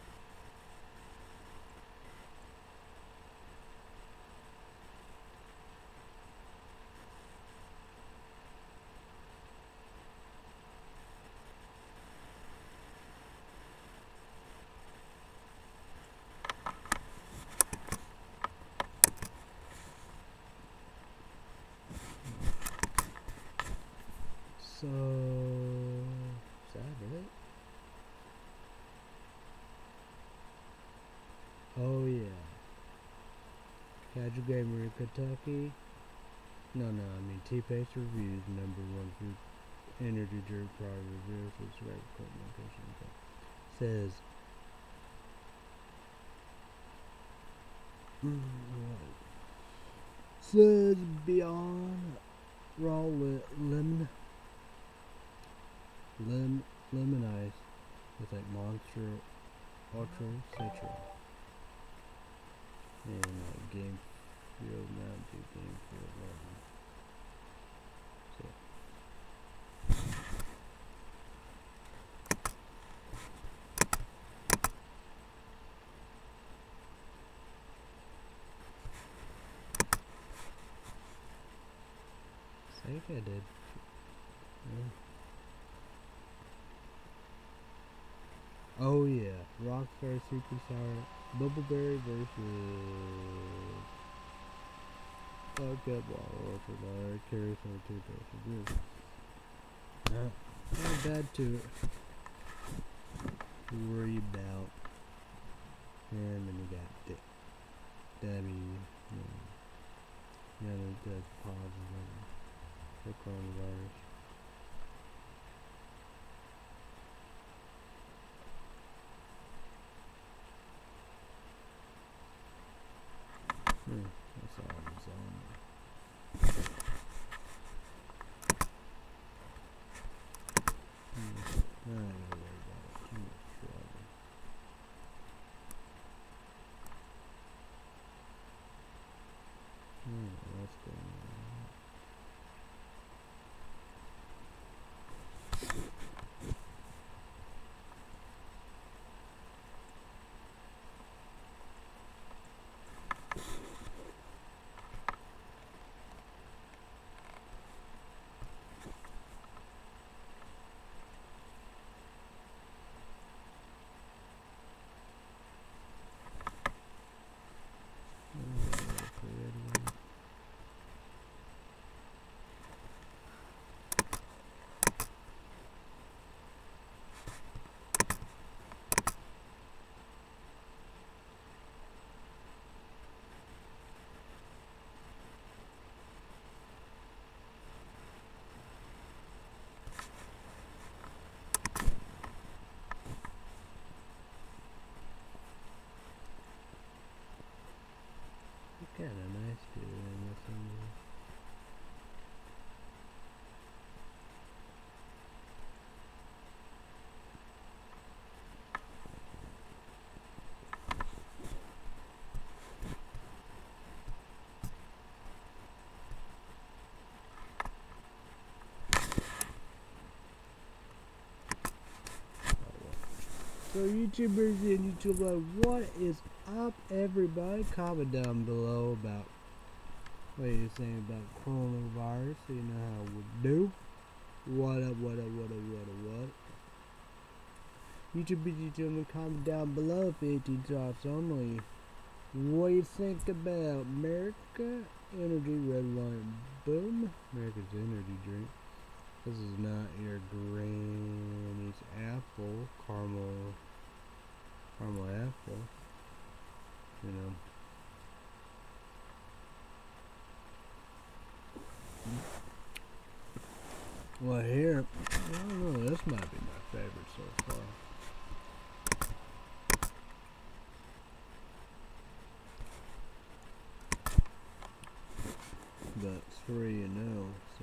So, is that it? Oh yeah. Casual Gamer in Kentucky. No, I mean T-Pace Reviews, #1 food energy drink product reviews. It's right location. Says, says Beyond Raw Lemon Ice with like Monster Ultra Citra and Game Field Mountain Dew Game Field Mountain. I think I did. Yeah. Oh yeah, Rockstar Super Sour Bubbleberry versus Cat Bottle Ultra Light carries on 2,000 grams. Not bad to worry about. And then you got Debbie. Yeah, that's positive for coronavirus. That's all I'm saying. I don't worry about it. Too much trouble. What's going on? Kinda nice dude in this one. So YouTubers and YouTube, what is up, everybody? Comment down below about what you think about coronavirus. So you know how we do. What up? YouTube, comment down below if 18 drops only. What do you think about America Energy Red Line Boom? America's energy drink. This is not your granny's apple, caramel apple, you know. Well, here, I don't know, this might be my favorite so far. But it's free, you know, so.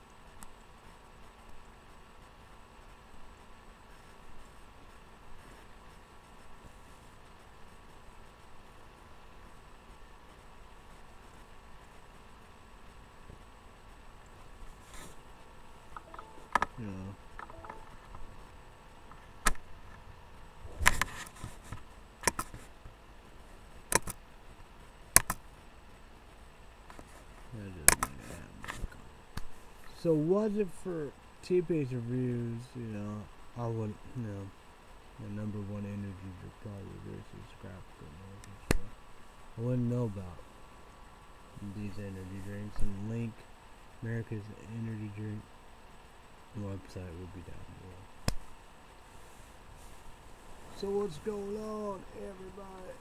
You know. So was it for T-Pace reviews, you know, I wouldn't, you know, the number one energy drink probably versus scrap. I wouldn't know about these energy drinks, and link America's energy drink website will be down below. So what's going on, everybody?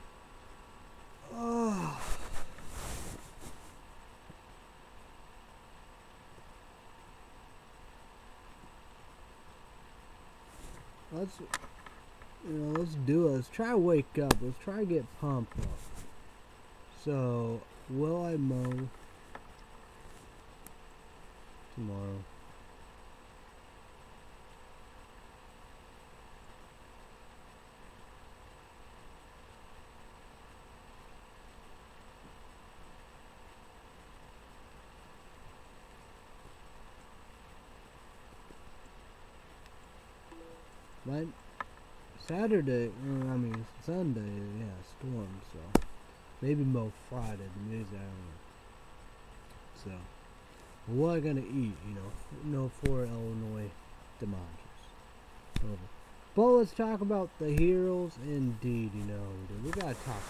Oh. Let's do it. Let's try to wake up. Let's try to get pumped up. So, will I mow tomorrow? Right? Saturday, Sunday, yeah, storm, so maybe mow Friday, the news, I don't know. So, what I gonna eat, you know, no for Illinois Demanders. But let's talk about the heroes indeed, you know, we gotta talk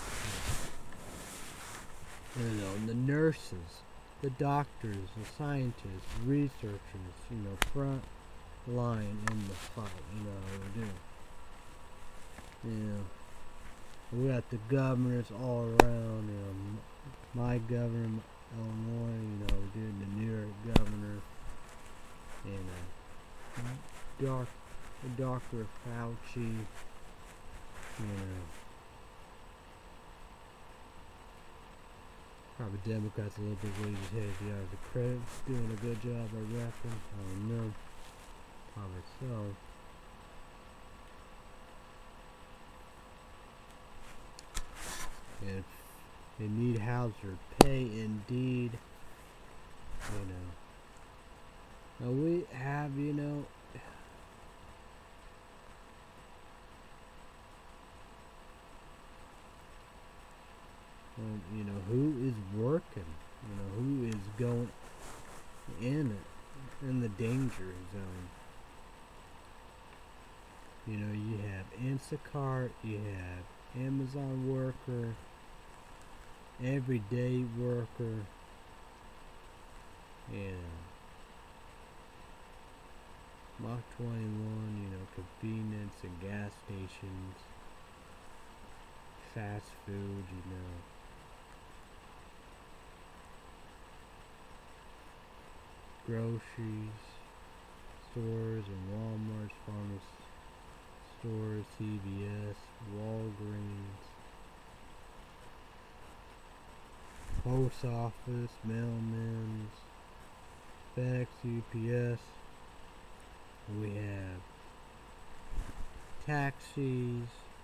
to them. You know, the nurses, the doctors, the scientists, researchers, you know, front line in the fight, you know how we do. Yeah, we got the governors all around, you know, my governor, Illinois, you know, we did the New York governor, and Dr. Fauci, you know, probably Democrats a little bit raise his head, yeah, the credits doing a good job, I reckon, I don't know, probably so. If they need hazard pay indeed, you know. Now we have, you know, who is working, you know, who is going in the danger zone. You know, you have Instacart, you have Amazon worker, everyday worker, and Mach 21, you know, convenience and gas stations, fast food, you know. Groceries, stores and Walmart's, pharmacy stores, CVS, Walgreens, post office, mailmen's, FedEx, UPS. We have taxis,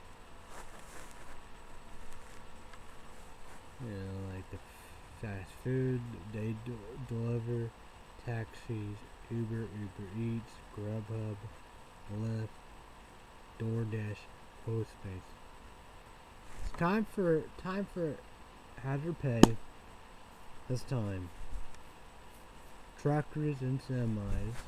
you know, like the fast food they deliver, taxis, Uber Eats, Grubhub, Lyft, DoorDash, Postmates. It's time for Hazard Pay. This time. Tractors and semis.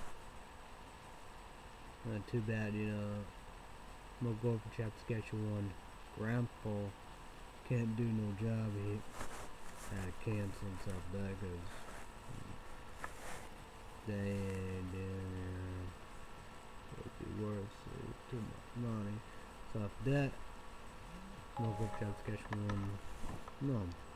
Not too bad, you know. I'm gonna go for chapter schedule 1. Grandpa can't do no job. He had to cancel and stuff that goes. Would be worth too much money. So after that, I'm gonna go for chapter schedule 1. No.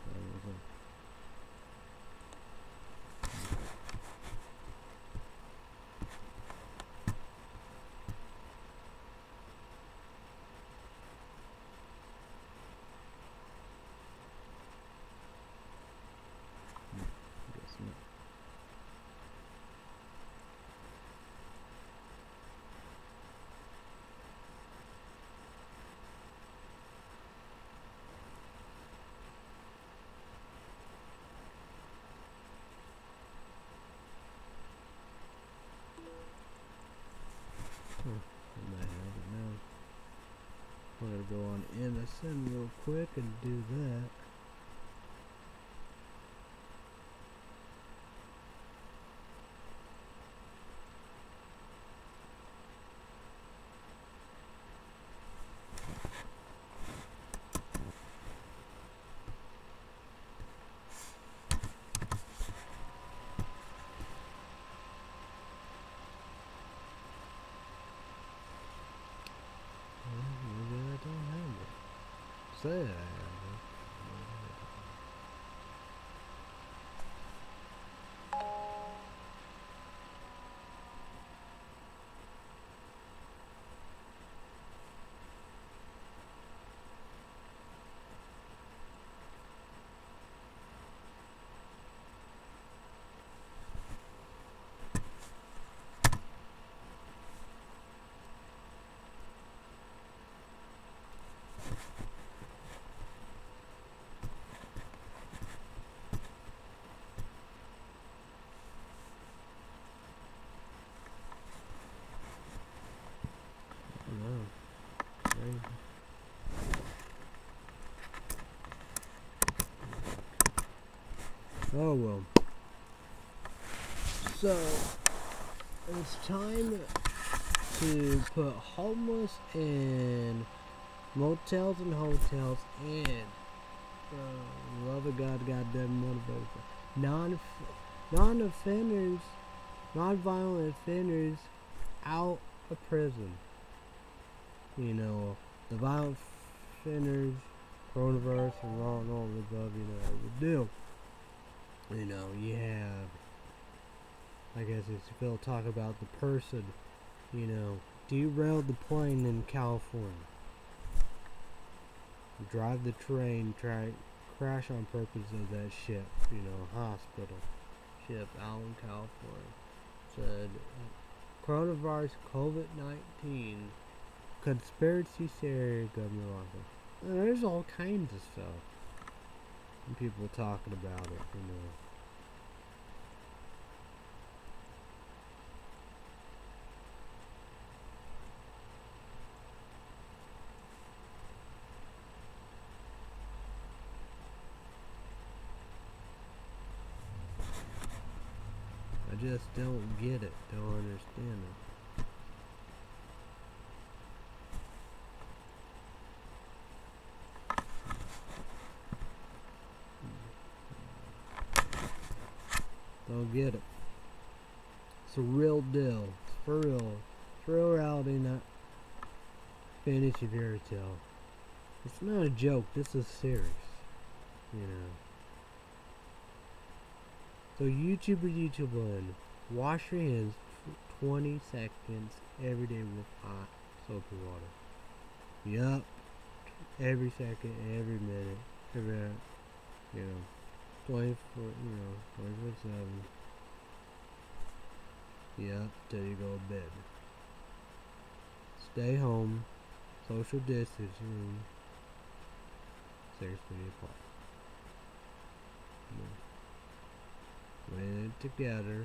We're gonna go on MSN real quick and do that. Say I have it. Oh well. So it's time to put homeless in motels and hotels and love of God, goddamn motivation. Non-offenders, non-violent offenders out of prison. You know, the violent offenders, coronavirus, and all the above. You know the deal. You know, you have, I guess it's Phil talk about the person, you know, derailed the plane in California. Drive the train, crash on purpose of that ship, you know, hospital ship out in California. Said, coronavirus, COVID-19, conspiracy theory, government lockdown. There's all kinds of stuff. And people talking about it, you know. I just don't get it, don't understand it. Don't get it. It's a real deal. It's for real. It's real reality, not fantasy fairy tale. It's not a joke. This is serious. You know. So YouTube land. Wash your hands 20 seconds every day with hot soapy water. Yup. Every second, every minute, every hour, you know, 24, 24/7. Yep, till you go to bed. Stay home, social distancing, 6:30 o'clock. We're in it together.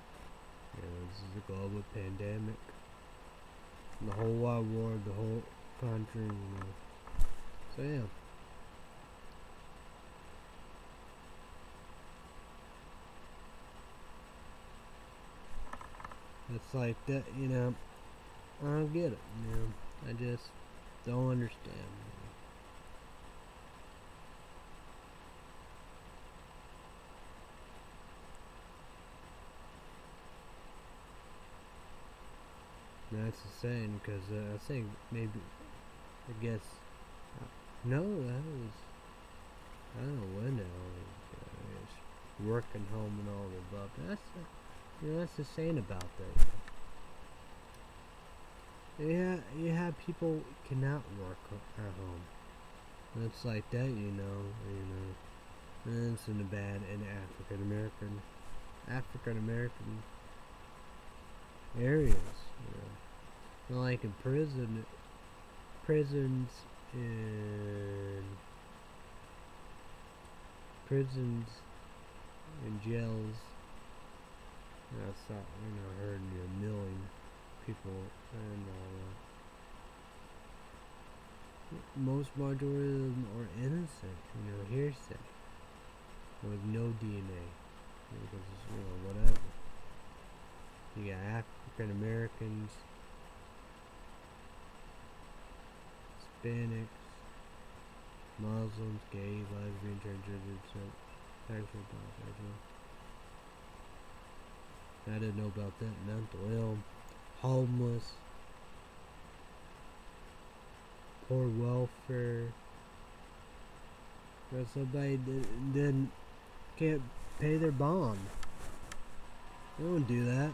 You know, this is a global pandemic. The whole wide world, the whole country, you know. So yeah. It's like that, you know. I don't get it, you know. I just don't understand. That's the saying, because I think maybe, I guess, no, that was, I don't know when that was, working home and all the above. That's, you know, that's the saying about that. Yeah, you have people cannot work at home. And it's like that, you know. And it's in the bad and African American areas, you know. And like in prisons and jails. That's not, you know, heard a million people and all that. Most majority of them are innocent, you know, hearsay, with no DNA, because it's, you know, whatever. You got African Americans, Hispanics, Muslims, gay, lesbian, transgender, sexual, bisexual. I didn't know about that. Mental ill, homeless, poor welfare. Or somebody can't pay their bond. They don't do that.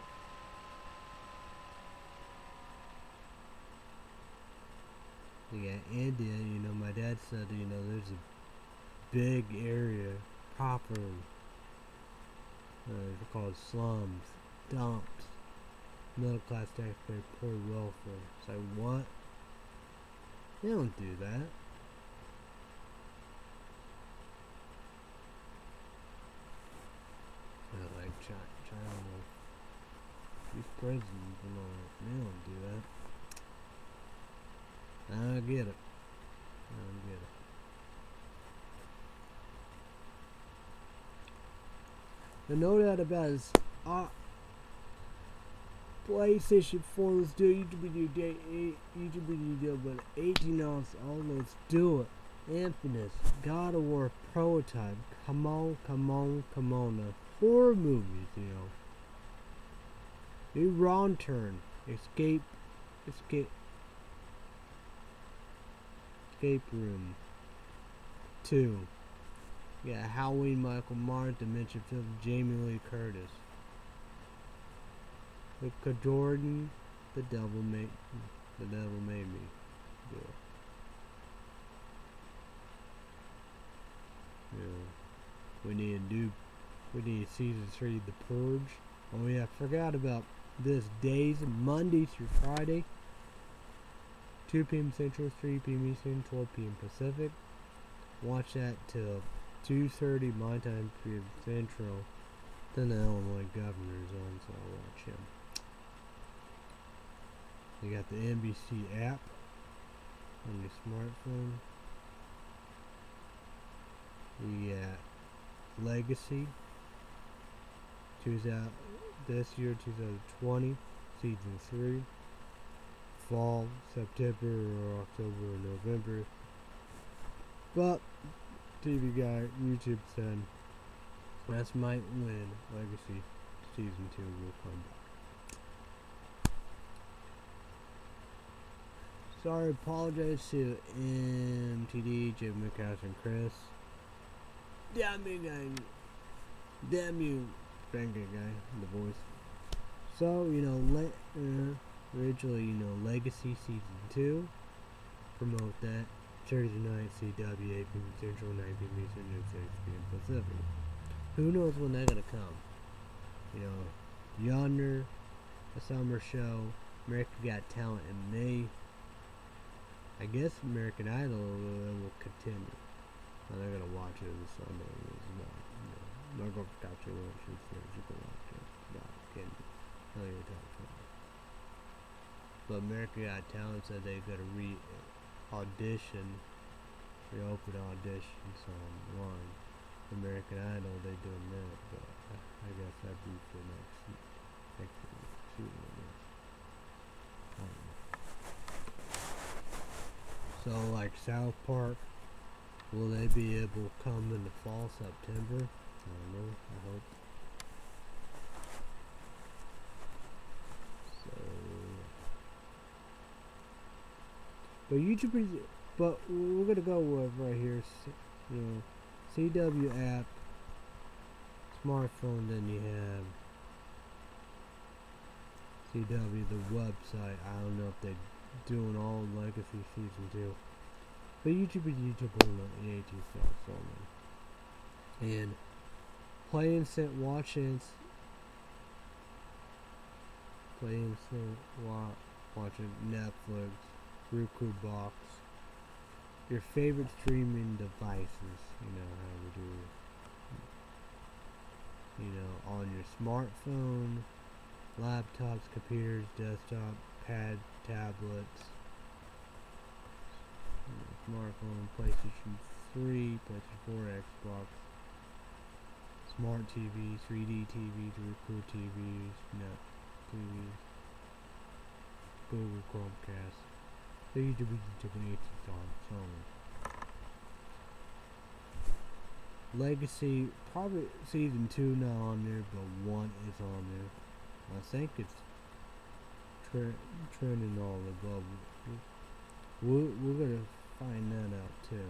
You got India, you know, my dad said, you know, there's a big area, proper, they're called slums, dumps, middle class taxpayer, poor welfare. It's like, what? They don't do that. Like China, these prisons and all that, they don't do that. I don't get it. I know that about his PlayStation 4. Let's do it. YouTube do but 18 ounce. Oh, let's do it. Infamous, God of War prototype. Come on. Now, horror movies, you know. New Wrong Turn. Escape Room 2. Yeah, Halloween, Michael Myers, Dementia Film, Jamie Lee Curtis. With Jordan, the devil made me do it. Yeah. We need season 3, The Purge. Oh yeah, I forgot about this. Days, Monday through Friday. 2 p.m. Central, 3 p.m. Eastern, 12 p.m. Pacific. Watch that till 2:30 my time, 3 p.m. Central. Then the Illinois governor's on, so I'll watch him. You got the NBC app on your smartphone. You got Legacy. Choose out this year, 2020, season 3. Fall, September, or October, or November. But TV Guy, YouTube said that's might win. Legacy season 2 will come back. Sorry, apologize to MTD, Jim McCash, and Chris. Damn you, guy. Damn you, Frankie guy, the voice. So, you know, originally, you know, Legacy season 2. Promote that. Thursday night, CW, 8 p.m. Central, 9 p.m. Eastern, and 6 p.m. Pacific. Who knows when they're gonna come? You know, Yonder, a summer show, American Got Talent in May. I guess American Idol will continue. And they're gonna watch it this Sunday as well. You know, not gonna catch it when it's there. You can watch it. No, kidding. Hell, you're talking. But American Got Talent said they're gonna audition, reopen auditions online. American Idol, they doing that, but I guess that'd be for next season, I don't know. So like South Park, will they be able to come in the fall, September? I don't know, I hope. So, but YouTubers, but we're gonna go with right here, you know, CW app, smartphone, then you have CW, the website. I don't know if they're doing all Legacy Season 2. But YouTube is YouTube on the ATC only. And Play Instant Watch-Ins, watching Netflix, Roku Box, your favorite streaming devices, you know how we do it. You know, on your smartphone, laptops, computers, desktop, pad, tablets, smartphone, PlayStation 3, PlayStation 4, Xbox, smart TVs, 3D TVs, Roku TVs, Net TVs, Google Chromecast. So you should be taking on Legacy, probably season 2 not on there, but 1 is on there. I think it's trending all above. We're gonna find that out too.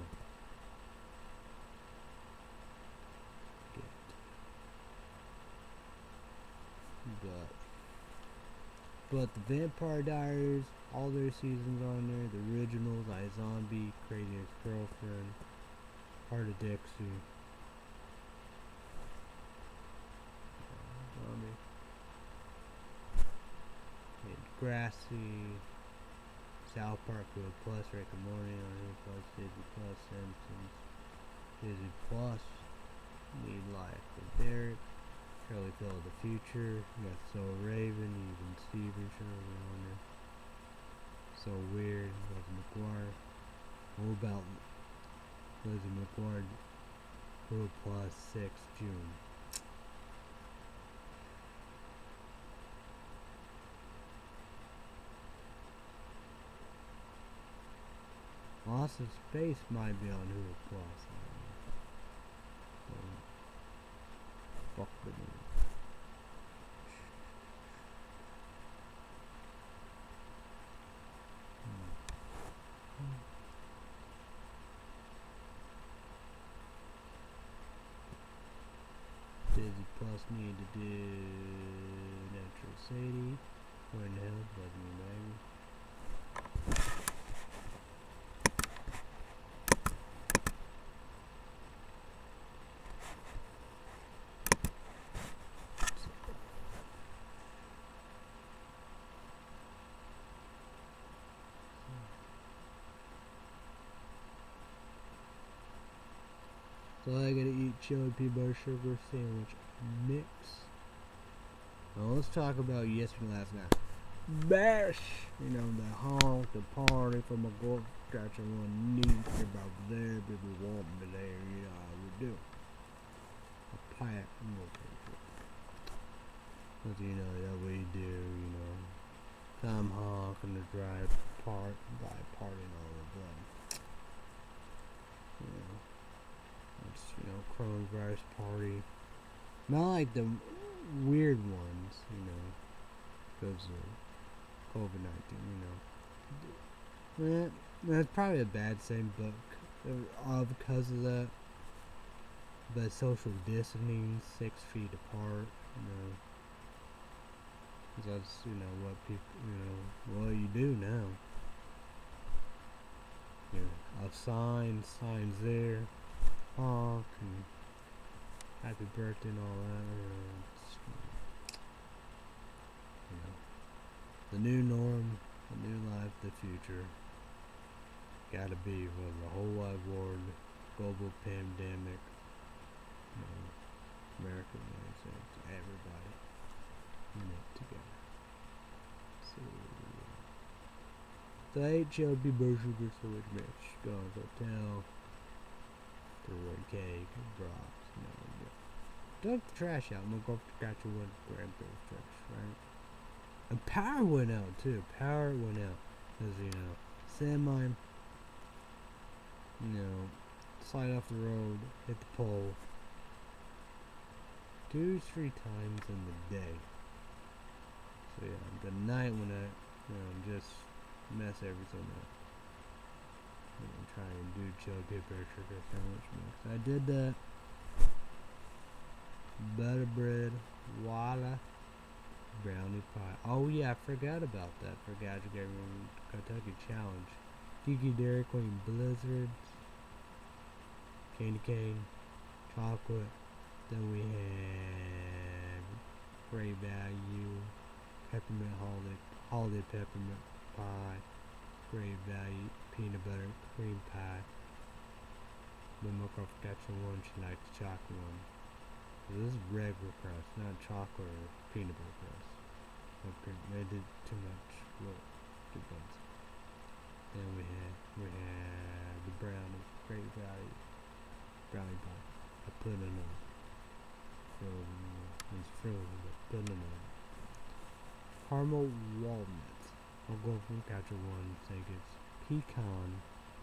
But the Vampire Diaries, all their seasons on there. The originals, iZombie, Crazy Ex-Girlfriend, Heart of Dixie. Grassy, South Park, Hulu Plus, Rick and Morty on Hulu Plus, Disney Plus, Simpsons, Disney Plus, Need Life with Derek, Charlie Phil of the Future, you got So Raven, even Steven show on there. So Weird, Lizzie McGuire. What about Lizzie McGuire, Hulu Plus, 6 June. Lost in Space might be on Hulu Plus. Fuck the name. Disney Plus need to do Natural City, Where in Hell, Buzz Me Baby. So I gotta eat chili peanut butter sugar sandwich mix. Now let's talk about yesterday last night. Bash! You know, the honk, the party from a golf scratch on one knee. Everybody was there, people want me there, you know how we do. A pack, but you know, that we do, you know. Tom Honk and the drive part, by partying all the blood. You know. It's, you know, coronavirus party. Not like the weird ones, you know, because of COVID-19, you know. That's probably a bad thing, but because of that, but social distancing, 6 feet apart, you know, because that's, you know, what people, you know, what you do now. You know, signs there. Honk and happy birthday and all that. You know, the new norm, the new life, the future. Gotta be for the whole wide world, global pandemic, you know, America, United States, everybody in it together. So, So I ate chubby burger sandwich match. Guys, hotel. Through cake, broth. No. Dump the trash out. I'm gonna go up to catch one, grab those trash, right? And power went out too. Power went out. Cause semi, slide off the road, hit the pole 2-3 times in the day. So yeah, the night when I, just mess everything up. Try and do chubby burger sandwich mix. I did that. Butter bread, Walla, brownie pie. Oh yeah, I forgot about that. Forgot to get Kentucky Challenge. Tiki Dairy Queen Blizzards, candy cane, chocolate. Then we had Great Value, peppermint holiday peppermint pie, Great Value peanut butter cream pie. Then my girl got one. She liked the chocolate one. So this is regular crust, not chocolate or peanut butter crust. Okay, they did too much. Look, too fancy. Then we had the brownie, Great Value brownie pie. I put it on. It's frozen, but put it on. Caramel walnuts. I'll go from Catcher one. Think it's pecan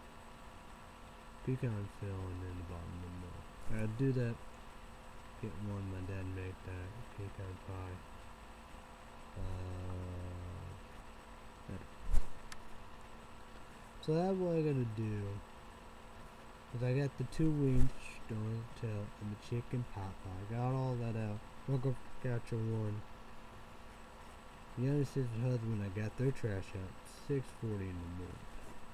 fill, and then the bottom of the milk. I'll do that. Get one. My dad made that pecan pie. So that's what I gotta do. Cause I got the 2 wings, don't tell, and the chicken pot pie. I got all that out. Welcome to Catcher one. The other sister's husband, I got their trash out 6:40 in the morning.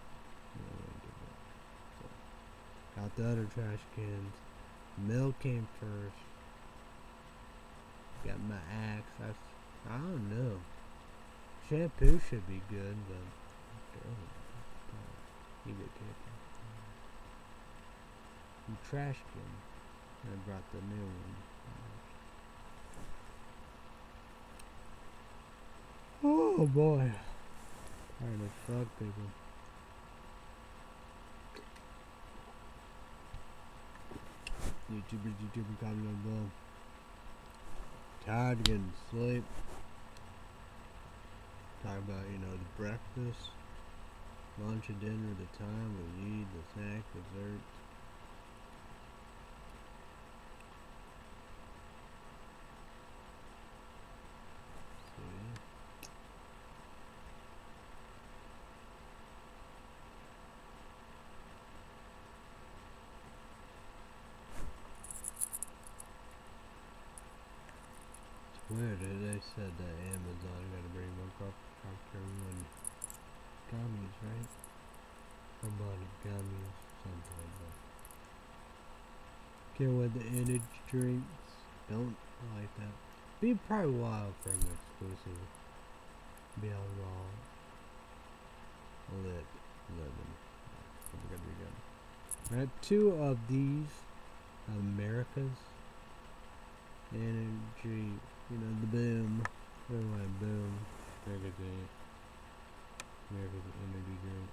So, got the other trash cans. Milk came first. Got my axe. I don't know. Shampoo should be good, but keep it careful. And trash can. I brought the new one. Oh boy. Tired as fuck, people. YouTuber, comment on below. Tired of getting sleep. Talk about, the breakfast, lunch and dinner, the time we eat, the snack, dessert. So yeah. Weird, they said that Amazon gotta bring one Procter one gummies, right? Somebody gummies, something like that. Can't with the energy drinks. Don't like that. Be probably wild for an exclusive. Be all raw. Lit. Living. We're gonna be good. I have 2 of these America's energy. The boom. Everyone boom. America's energy drink.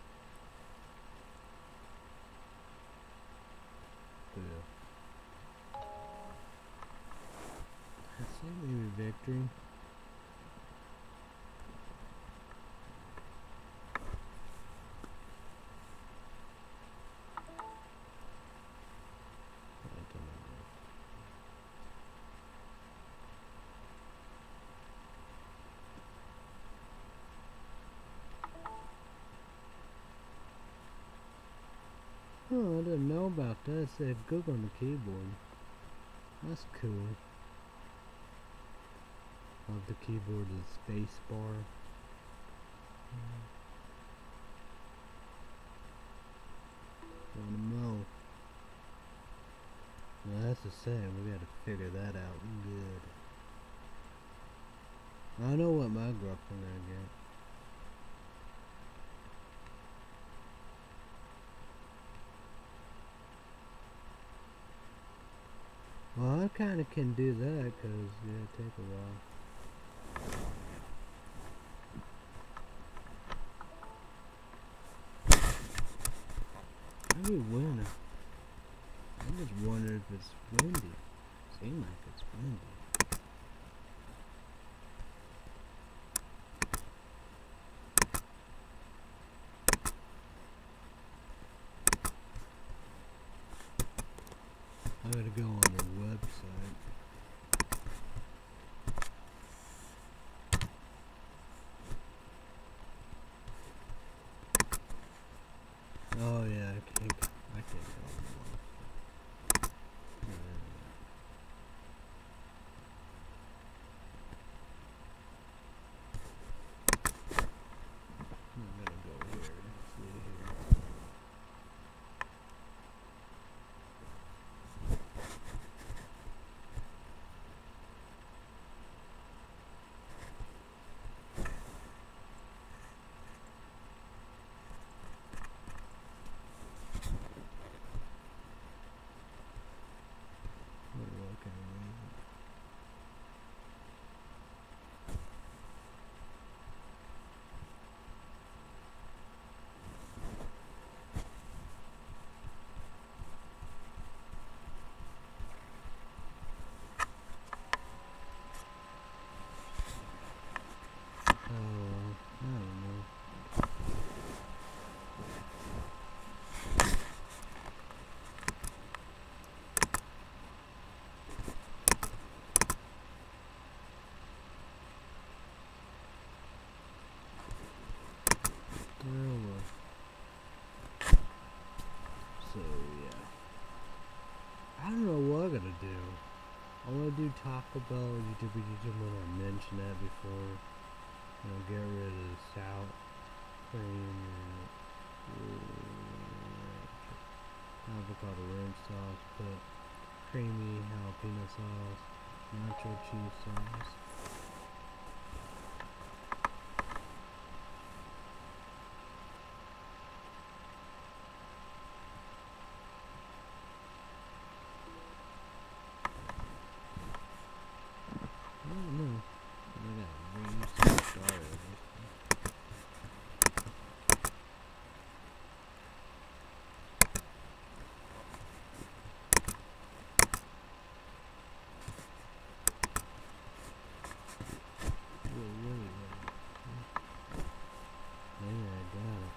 But yeah. I say maybe victory. Oh, I didn't know about that. It said Google on the keyboard. That's cool. Of the keyboard is space bar. Wanna know? Well, that's the same. We gotta figure that out good. I know what my girlfriend gonna get. Well, I kinda can do that, cause yeah, it take a while. it's windy. Seems like it's windy. I gotta go on their website. Oh yeah, I can't go anymore. I'm gonna go here. See here. What can I read? I don't know. So yeah, I don't know what I'm gonna do. I want to do Taco Bell YouTube when I mentioned that before. You know, get rid of the sour cream and avocado ranch sauce, put creamy jalapeno sauce, nacho cheese sauce. I don't know. I gotta restart it. Really. Maybe I got it.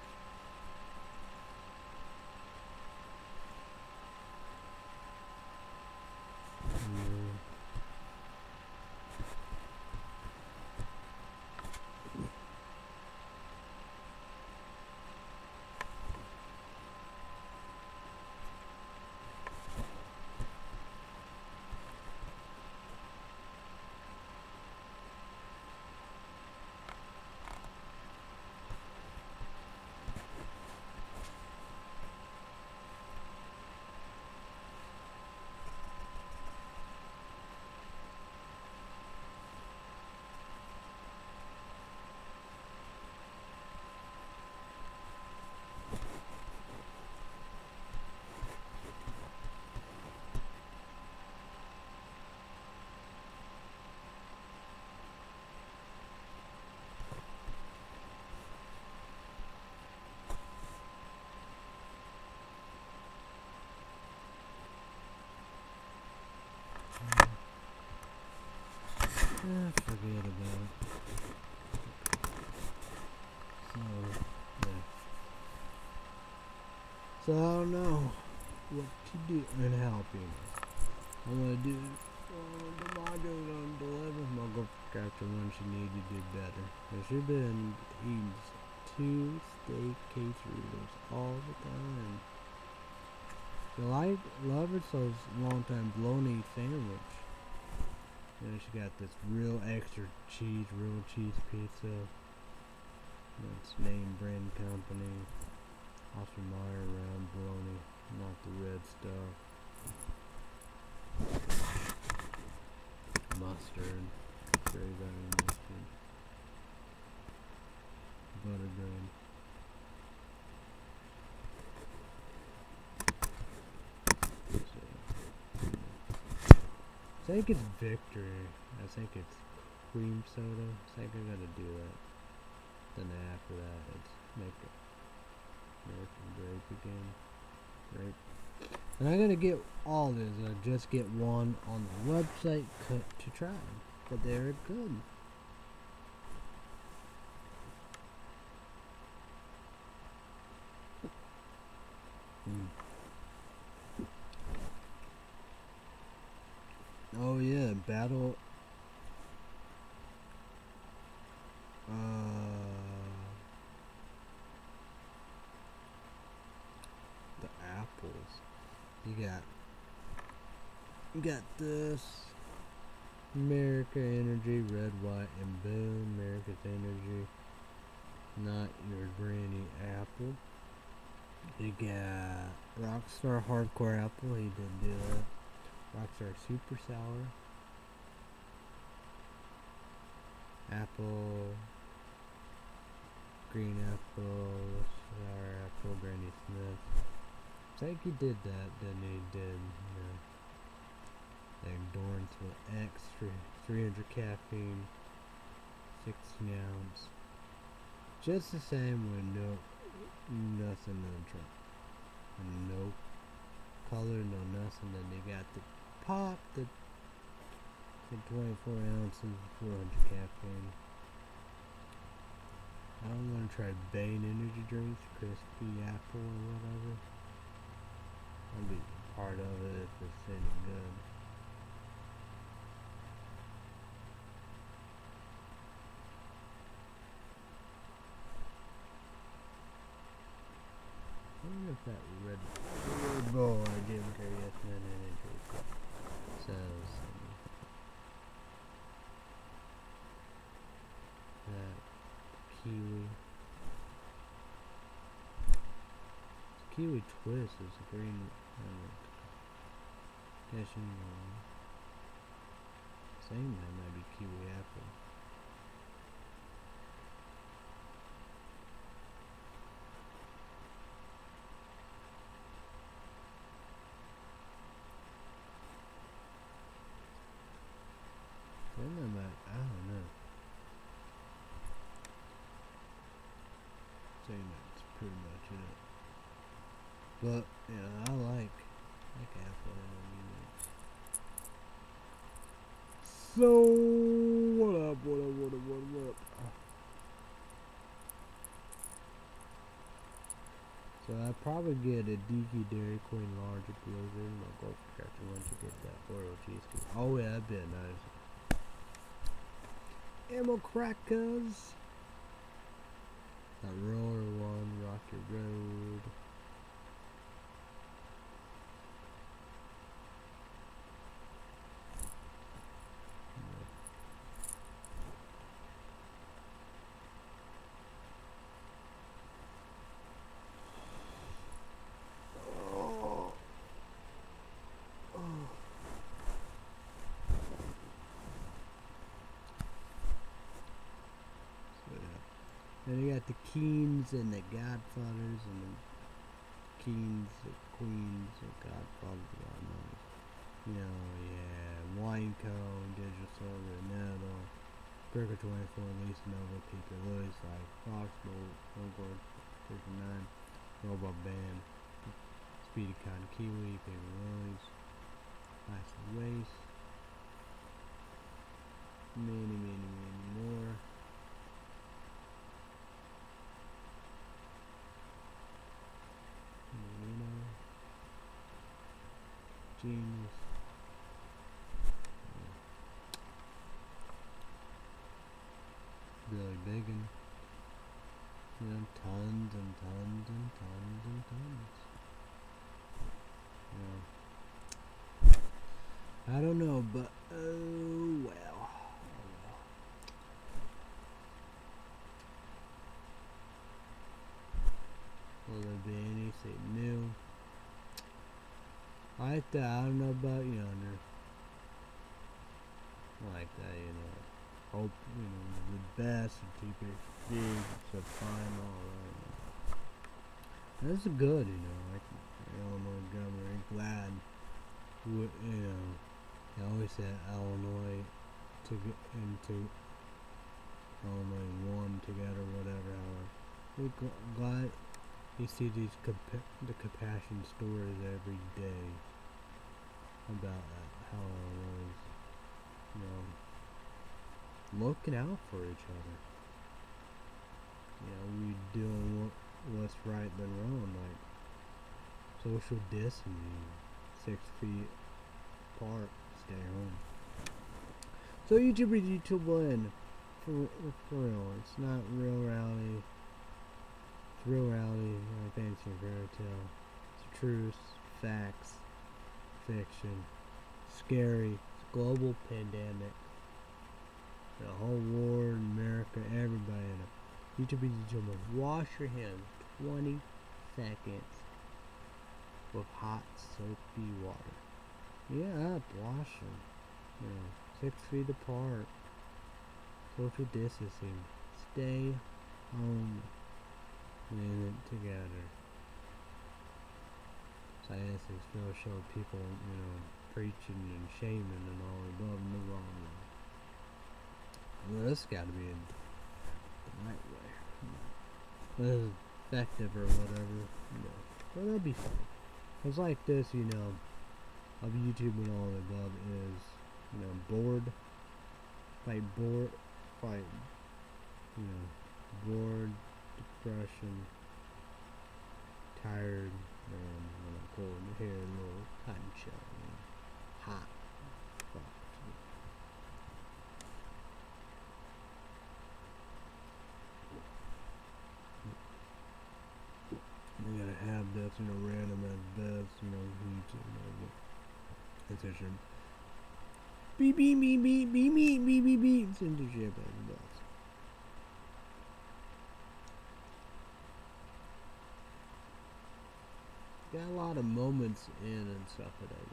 Forget about it. So I don't know what to do and helping. I'm gonna do tomatoes on the 11th. I'll go after one she needed to do better. She's been eating 2 steak quesadillas all the time. Love her so long time bologna sandwich. And she got this real extra cheese, real cheese pizza. It's name brand company. Oscar Mayer round bologna, not the red stuff. Mustard, gravy mustard, butter bread. I think it's Victory. I think it's cream soda. I think I gotta do that. Then after that, it's make it American grape again. Grape. And I'm gonna get all this. I just get one on the website to try, but they're good. Oh yeah, battle. The apples. You got this. America Energy, red, white, and blue. America's Energy. Not your granny apple. You got Rockstar Hardcore Apple. He did do that. Rockstar Super Sour. Apple. Green apple. Sour apple. Granny Smith. I think he did that, didn't he? Did, Endurance with extra 300 caffeine, 16 ounce. Just the same with nothing in the drink. No color, no nothing. Then they got the pop, the 24 ounces, 400 caffeine. I don't want to try Bane energy drinks, crispy apple or whatever. I'll be part of it if it's any good. I wonder if that red Bull I gave her yesterday energy says that kiwi. Kiwi twist is a green cashew. Saying that might be kiwi apple. Then I don't know. Saying that's pretty much it. But yeah, I like apple. So what up? So I probably get a DQ Dairy Queen large at Blizzard. I'll go for catch once you get that Oreo cheesecake. Oh yeah, that'd be nice. Ammo crackers. That roller one, Rocky Road. Then you got the Keens and the Godfathers and the Keens, the Queens, the Godfathers, God knows. You know, yeah, Winecone, Digital Silver, Nettle, Burger 24, Lisa Nova, Peter Lewis, like Foxbolt, Hogwarts, 59, Robot Band, Speedy Cotton Kiwi, Paper Lilies, Ice Race, many more. Genius. Billy Biggin. You know, tons and tons and tons and tons. You know, I don't know, but oh well. Will there be anything new? I don't know about Yonder. Like that, you know. Hope, you know, the best and TPHD, it's a fine, alright. That's good, you know, like Illinois governor, glad, you know, I always said Illinois to get into Illinois one together, whatever, however. We're glad You see these the compassion stories every day about how it was, you know, looking out for each other. You know, we doing what's right than wrong, like social distancing, 6 feet apart, stay home. So YouTube win. For real, it's not real reality. It's real reality, like fantasy and fairy tale. It's truth, facts, fiction, scary, it's global pandemic, the whole war in America, everybody in it. YouTube wash your hands 20 seconds with hot soapy water. Yeah, wash them. You know, 6 feet apart. Social distancing. Stay home. In it together. Scientists still show people, you know, preaching and shaming and all above and the wrong way. Well, this gotta be in the right way. This is effective or whatever. No. Well, that'd be fun. It's like this, you know, of YouTube and all the above is, you know, bored, you know, bored, depression, tired, and when I'm cold here, a little cotton shell, you know, hot, fuck. You gotta have this, you know, random as this, you know, YouTube, you know, censorship. Beep beep beep beep beep beep beep beep beep, censorship as this. Got a lot of moments in and stuff like that,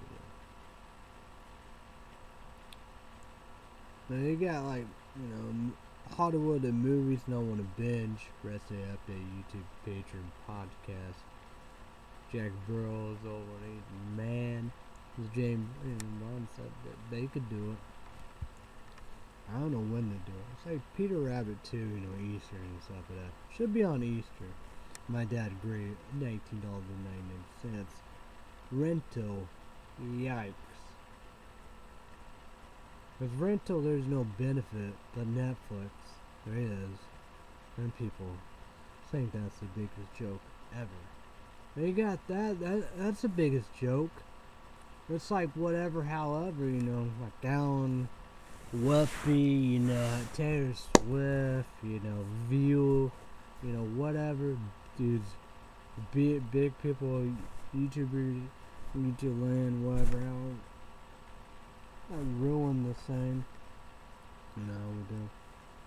you know. Now you got like, you know, Hollywood and movies no one to binge. Rest of the update, YouTube, Patreon, podcast. Jack Burrows over 8 man. As James Bond said that they could do it. I don't know when they do it. It's like Peter Rabbit 2, you know, Easter and stuff like that. Should be on Easter. My dad agreed. $19.99. Rental. Yikes. With rental, there's no benefit, but Netflix, there is. And people think that's the biggest joke ever. They got that's the biggest joke. It's like whatever, however, you know, like down, Wuffy, you know, Taylor Swift, you know, View, you know, whatever, dudes, big people, YouTubers, YouTube land, whatever, how I ruin the same. No, we do.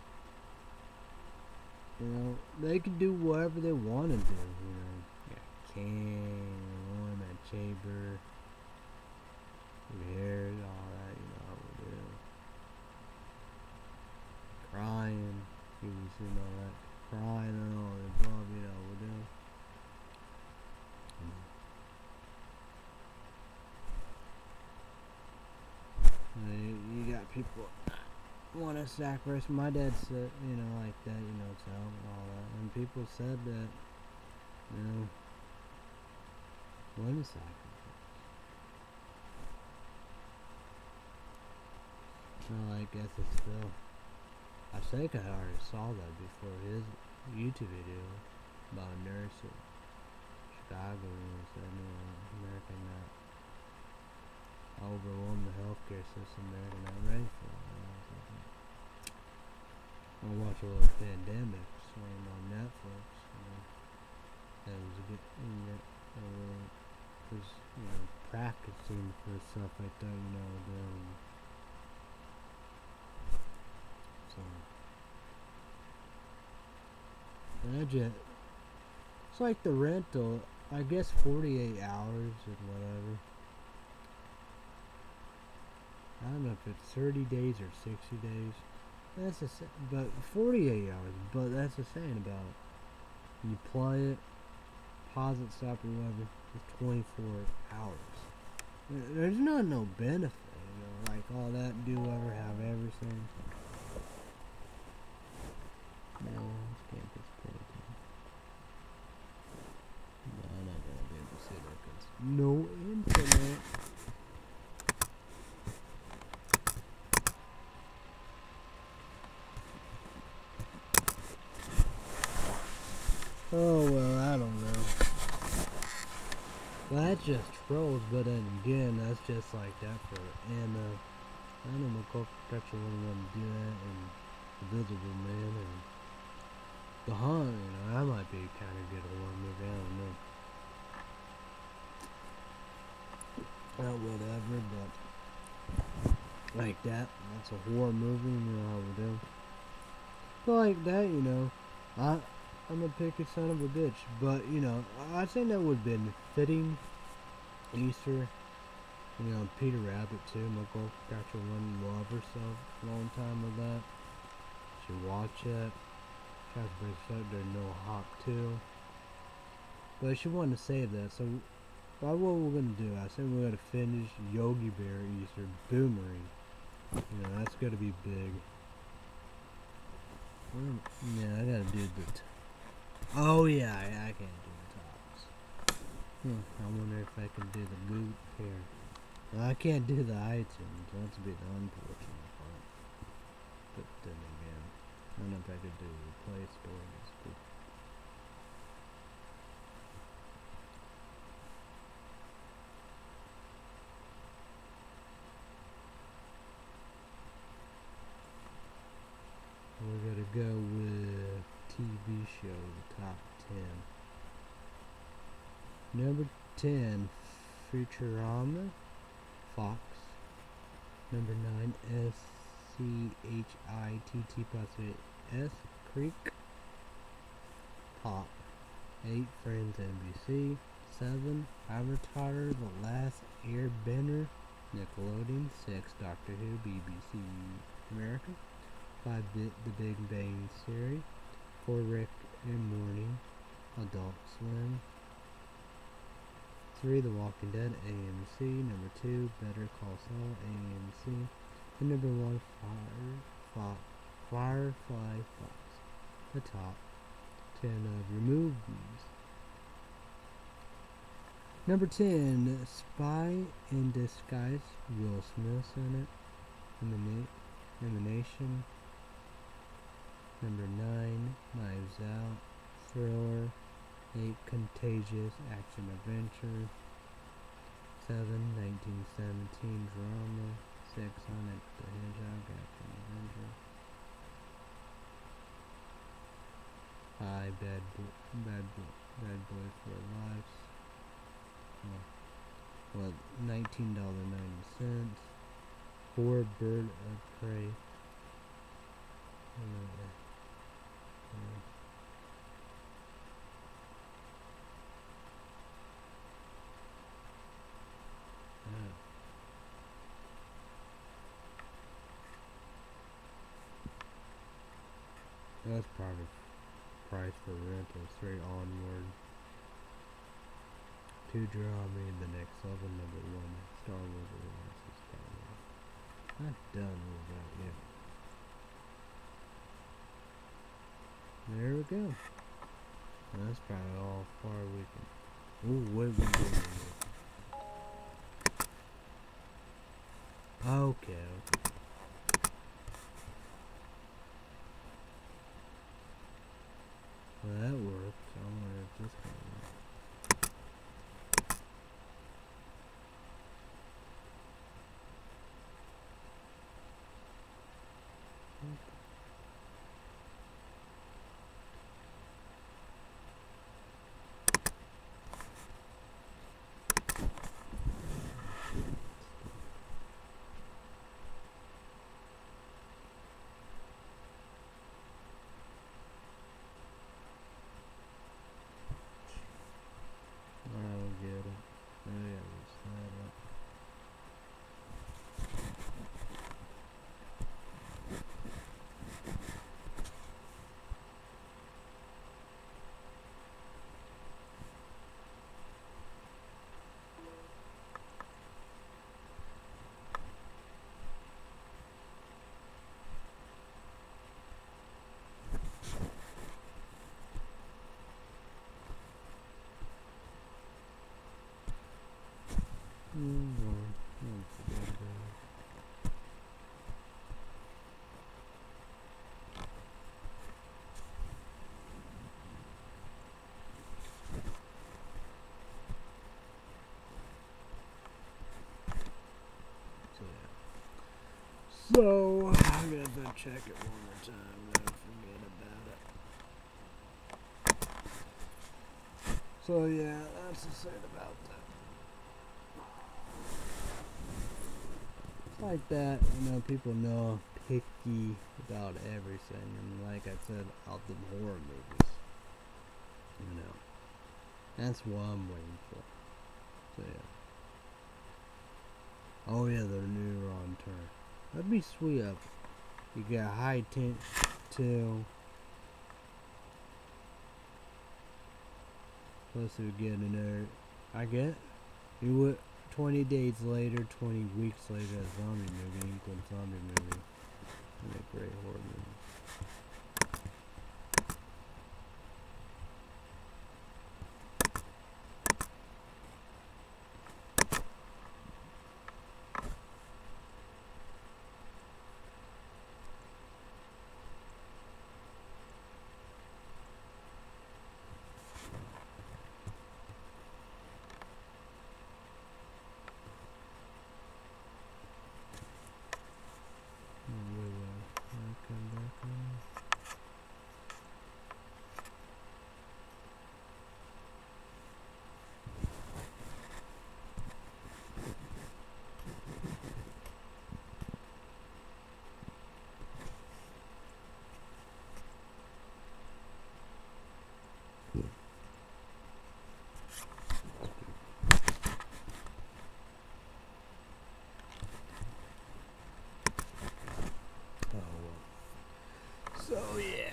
You know, they can do whatever they want to do, you know. Yeah, King, Matt Chamber, hair, all that, you know, we do. Crying, you see all that, crying and all the above, you know, we do. You got people want to sacrifice. My dad said, you know, like that, you know, to help and all that. And people said that, you know, when to sacrifice. Well, I guess it's still. I think I already saw that before his YouTube video about a nurse in Chicago, you know, said, you know, American that overwhelmed the healthcare system there. They're not ready for it. I watch a little pandemic swing on Netflix. You know, that was a good, was, you know, practicing for stuff like that. You know, so it's like the rental. I guess 48 hours or whatever. I don't know if it's 30 days or 60 days. That's but 48 hours. But that's the saying about it. You play it, pause it, stop or whatever. It's 24 hours. There's no benefit, you know, like all that. Do ever have everything? No, this campus pay attention. no internet. Oh well, I don't know. Well, that's just trolls, but then again, that's just like that for Anna. Animal protection wouldn't want to do that, and Invisible Man, and the Hunt, you know, that might be kind of good horror movie, I don't know. Well, whatever, but like that's a horror movie, you know how we do. But like that, you know, I'm a picky son of a bitch, but you know, I think that would have been fitting Easter. You know, Peter Rabbit too. My girlfriend actually wouldn't love herself a long time with that. She watch it. She has to bring stuff there, no Hawk too. But she wanted to save that, so what we're gonna do? I think we're gonna finish Yogi Bear Easter Boomerang. You know, that's gonna be big. Yeah, I gotta do the. Oh yeah, I can't do the tops. I wonder if I can do the boot here. Well, I can't do the iTunes. That's be the unfortunate part. But then again, I don't know if I could do the Play Store. We're gonna go with TV show, top 10. Number 10, Futurama, Fox. Number 9, SCHITT+S, Creek, Pop. 8, Friends, NBC. 7, Avatar, The Last Airbender, Nickelodeon. 6, Doctor Who, BBC America. 5, The Big Bang Theory. 4, Rick and Morty, Adult Swim. 3, The Walking Dead, AMC. Number 2, Better Call Saul, AMC. And number 1, Firefly Fox. The top 10 of removed views. Number 10, Spy in Disguise, Will Smith in it. Emanation. Number 9, Knives Out, Thriller. 8, Contagious, Action Adventure. 7, 1917 Drama. 6, Sonic the Hedgehog, Action Adventure. 5, Bad Boys for Life. Well, $19.90. 4, Bird of Prey. That's part of price for rental. Straight onward. 2, Draw Me, The Next Level. Number 1, Star Wars: The Rise of Skywalker. Not done with that yet. There we go. That's probably all far we can. Ooh, what we doing? Okay. Well, that worked. I wonder if this can work. So I'm gonna go check it one more time. Don't forget about it. So yeah, that's the thing about that. It's like that, you know. People know I'm picky about everything, and like I said, about the horror movies. You know, that's what I'm waiting for. So yeah. Oh yeah, the new Ron Turner. That'd be sweet. You got high tension till plus we get another. I get you would 20 days later, 20 weeks later, a zombie movie, England zombie movie, and a great horror movie. Come back on. Oh well. So yeah.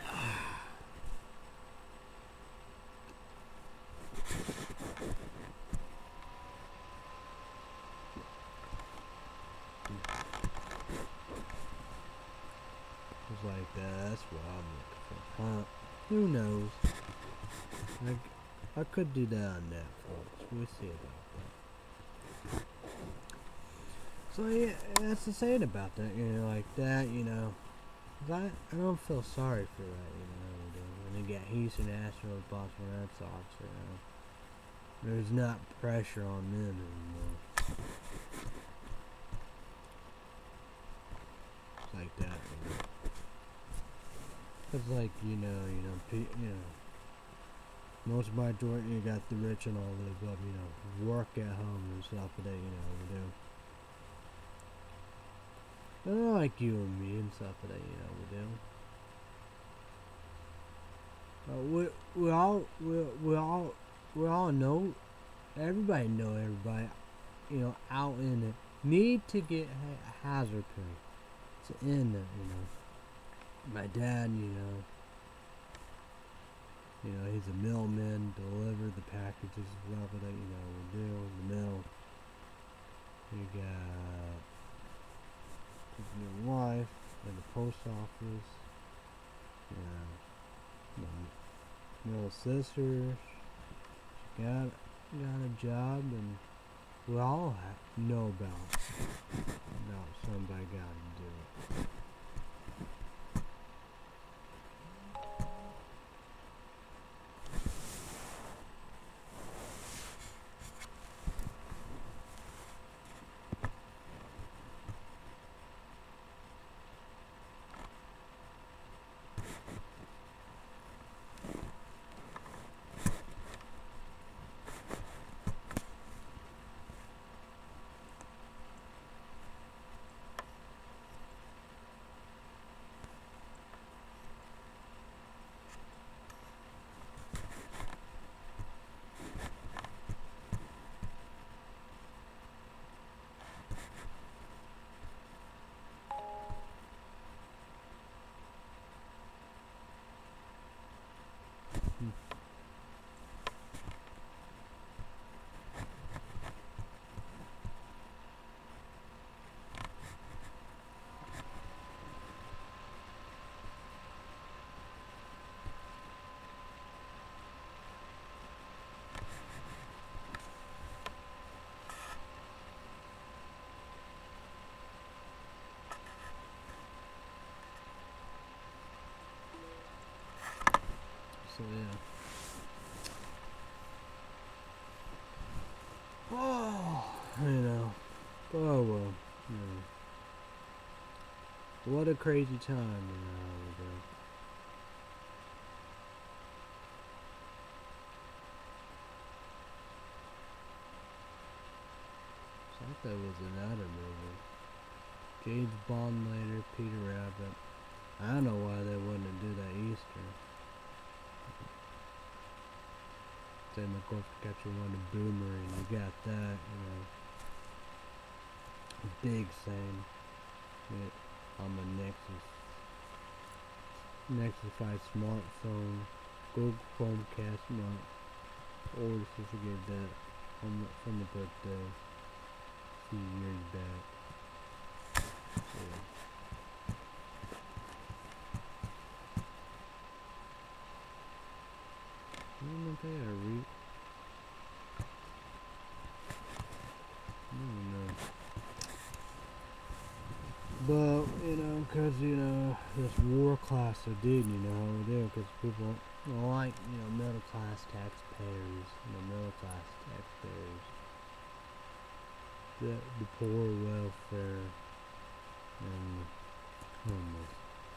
It's like that. That's what I'm looking for. Who knows? I could do that on Netflix. We'll see about that. So yeah, that's the saying about that. You know, like that. You know, 'cause I don't feel sorry for that. You know, when they get Houston Astros, Boston Red Sox. You know, there's not pressure on them anymore. It's like that. You know. It's like you know, most majority you got the rich and all the above, you know, work at home and stuff that you know we do. They're like you and me and stuff that you know we do. We all know. Everybody know everybody. You know, out in it need to get a hazard pay to end it. You know, my dad, you know, he's a mailman, deliver the packages, stuff that you know we do in the mail. You got his new wife in the post office. Yeah, my little sister. She got a job, and we all know about somebody got to do it. So yeah. Oh, you know. Oh well. You know. What a crazy time, you know. I thought that was another movie. James Bond later, Peter Rabbit. I don't know why they wouldn't do that Easter. Then the Gulf Catcher one, the Boomerang, you got that, you know. Big thing. On the Nexus 5 smartphone, Google Chromecast, you know, orders to forget that from the birthday a few years back. Yeah. I don't know if they had a I don't know. But, you know, cause, you know, this war class I did, you know, how we do, cause people like, you know, middle class taxpayers, the poor welfare, and homeless.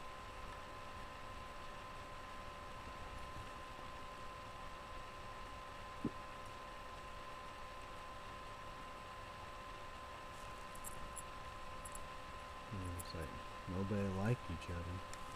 You know, it's like, nobody like each other.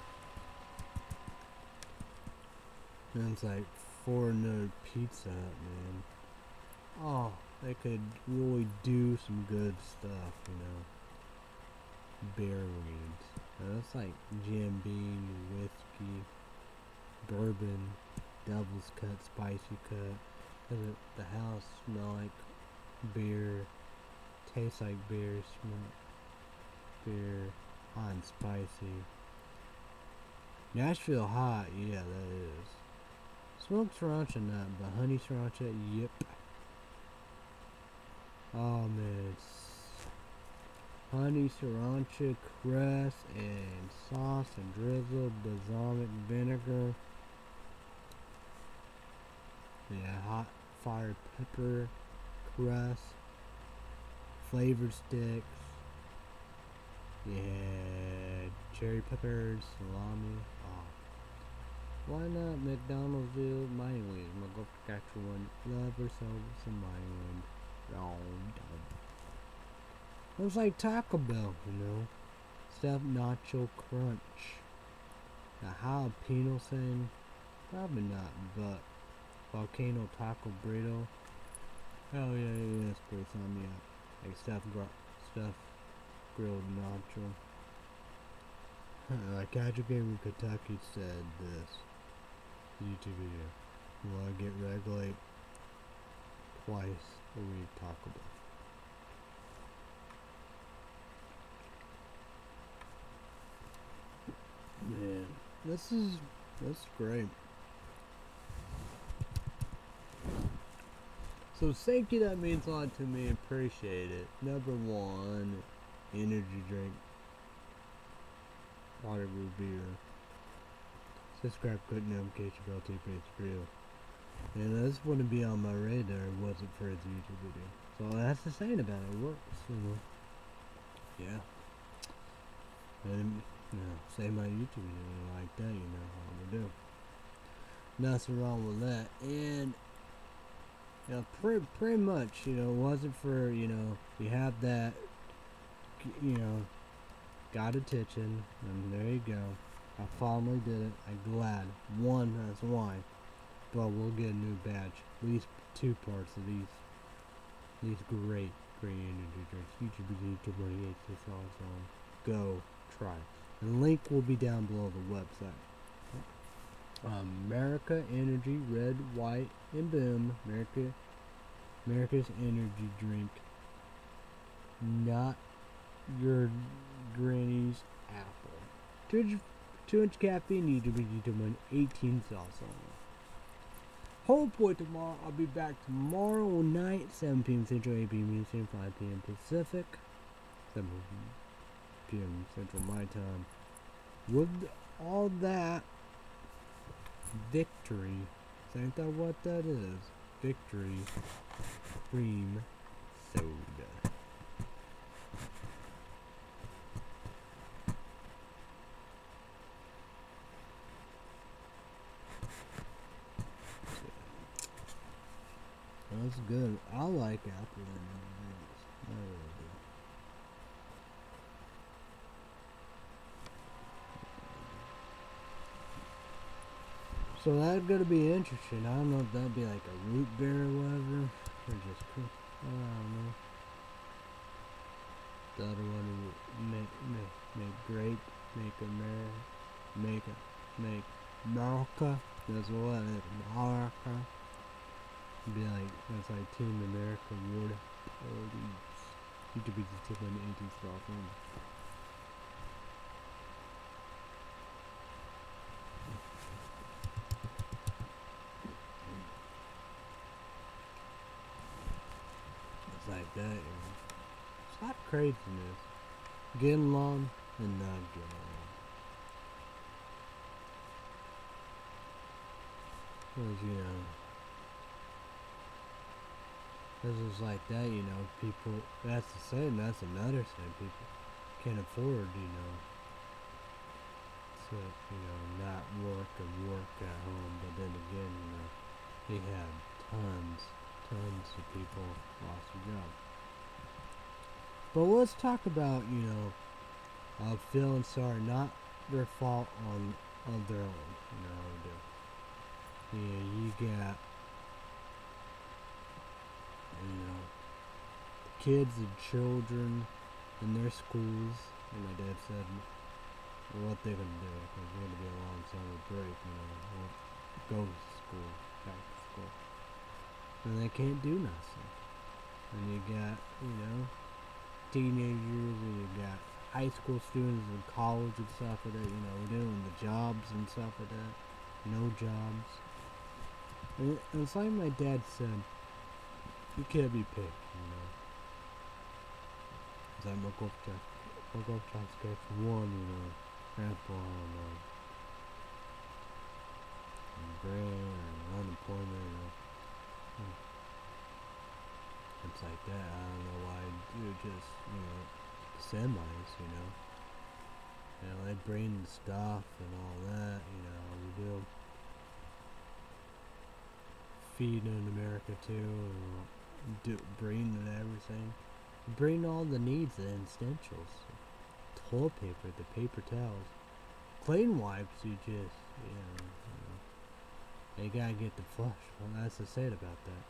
And it's like, for another Pizza Hut, man. Oh, they could really do some good stuff, you know. Bear weeds. That's like Jim Beam, whiskey, bourbon, devil's cut, spicy cut. The house smell like beer, tastes like beer, smell beer, hot and spicy. Nashville hot, yeah, that is. Smoked sriracha nut, but honey sriracha, yep. Oh man, it's honey sriracha crust and sauce and drizzled balsamic vinegar. Yeah, hot fire pepper crust, flavored sticks. Yeah, cherry peppers, salami. Oh. Why not McDonald's do Mineland? I'm gonna go for catch one. Love ourselves some Mineland. It was like Taco Bell, you know. Stuffed nacho crunch. The jalapeno thing, probably not, but volcano taco burrito. Oh yeah, that's pretty fun, yeah. Like stuffed grilled nacho. Like Casual Gamer Kentucky said this YouTube video. You wanna get regulate twice a week Taco Bell. Man, that's great. So thank you, that means a lot to me, appreciate it. Number one, energy drink. Water root beer. Subscribe, click notification bell, to it's real. And this wouldn't be on my radar if it wasn't for his YouTube video. So that's the saying about it, it works, you know. Yeah. And, you know, say my YouTube video like that, you know how we do. Nothing wrong with that. And, you know, pretty much, you know, wasn't for, you know, you have that, you know, got attention, and there you go. I finally did it. I'm glad. One, that's why. But we'll get a new batch. At least 2 parts of these great energy drinks. YouTube 28 on. Go try. And the link will be down below the website. America Energy, red, white, and boom. America's energy drink. Not your granny's apple. 2-inch caffeine, YouTube 18 sauce on. Hopefully tomorrow, I'll be back tomorrow night, 7 p.m. Central, 8 p.m. Eastern, 5 p.m. Pacific, 7 p.m. Central my time. With all that, Victory, ain't that what that is? Victory cream soda. It's good. I like apple M&Ms. I really do. So that's gonna be interesting. I don't know if that'd be like a root beer or whatever, or just cool. I don't know. The other one would make great, make America. That's what it is, America. It'd be like that's like Team America Water Police. You could be the tip on the 18th stuff. It's like that, you know. It's not craziness. Getting along and not getting along. Cause you know, cause it's like that, you know. People. That's the same. That's another thing. People can't afford, you know, to not work and work at home. But then again, you know, they have tons of people lost their job. But let's talk about, you know, feeling sorry, not their fault on their own, you know. Yeah, you got, you know, kids and children in their schools, and my dad said what they're gonna do, because it's gonna be a long summer break, you know, won't go to school, back to school, and they can't do nothing. And you got, you know, teenagers, and you got high school students and college and stuff like that, you know, doing the jobs and stuff like that, no jobs. And it's like my dad said, you can't be picked, you know. Cause I'm a go up sketch one, you know, grandpa, you know, and brand and unemployment, you know. It's like that. I don't know why you just, you know, semis, you know. You know, they bring stuff and all that, you know, we do. Feed in America too, bring and everything. Bring all the needs, the essentials. Toilet paper, the paper towels. Clean wipes, you just, you know, they gotta get the flush. Well, that's the sad about that.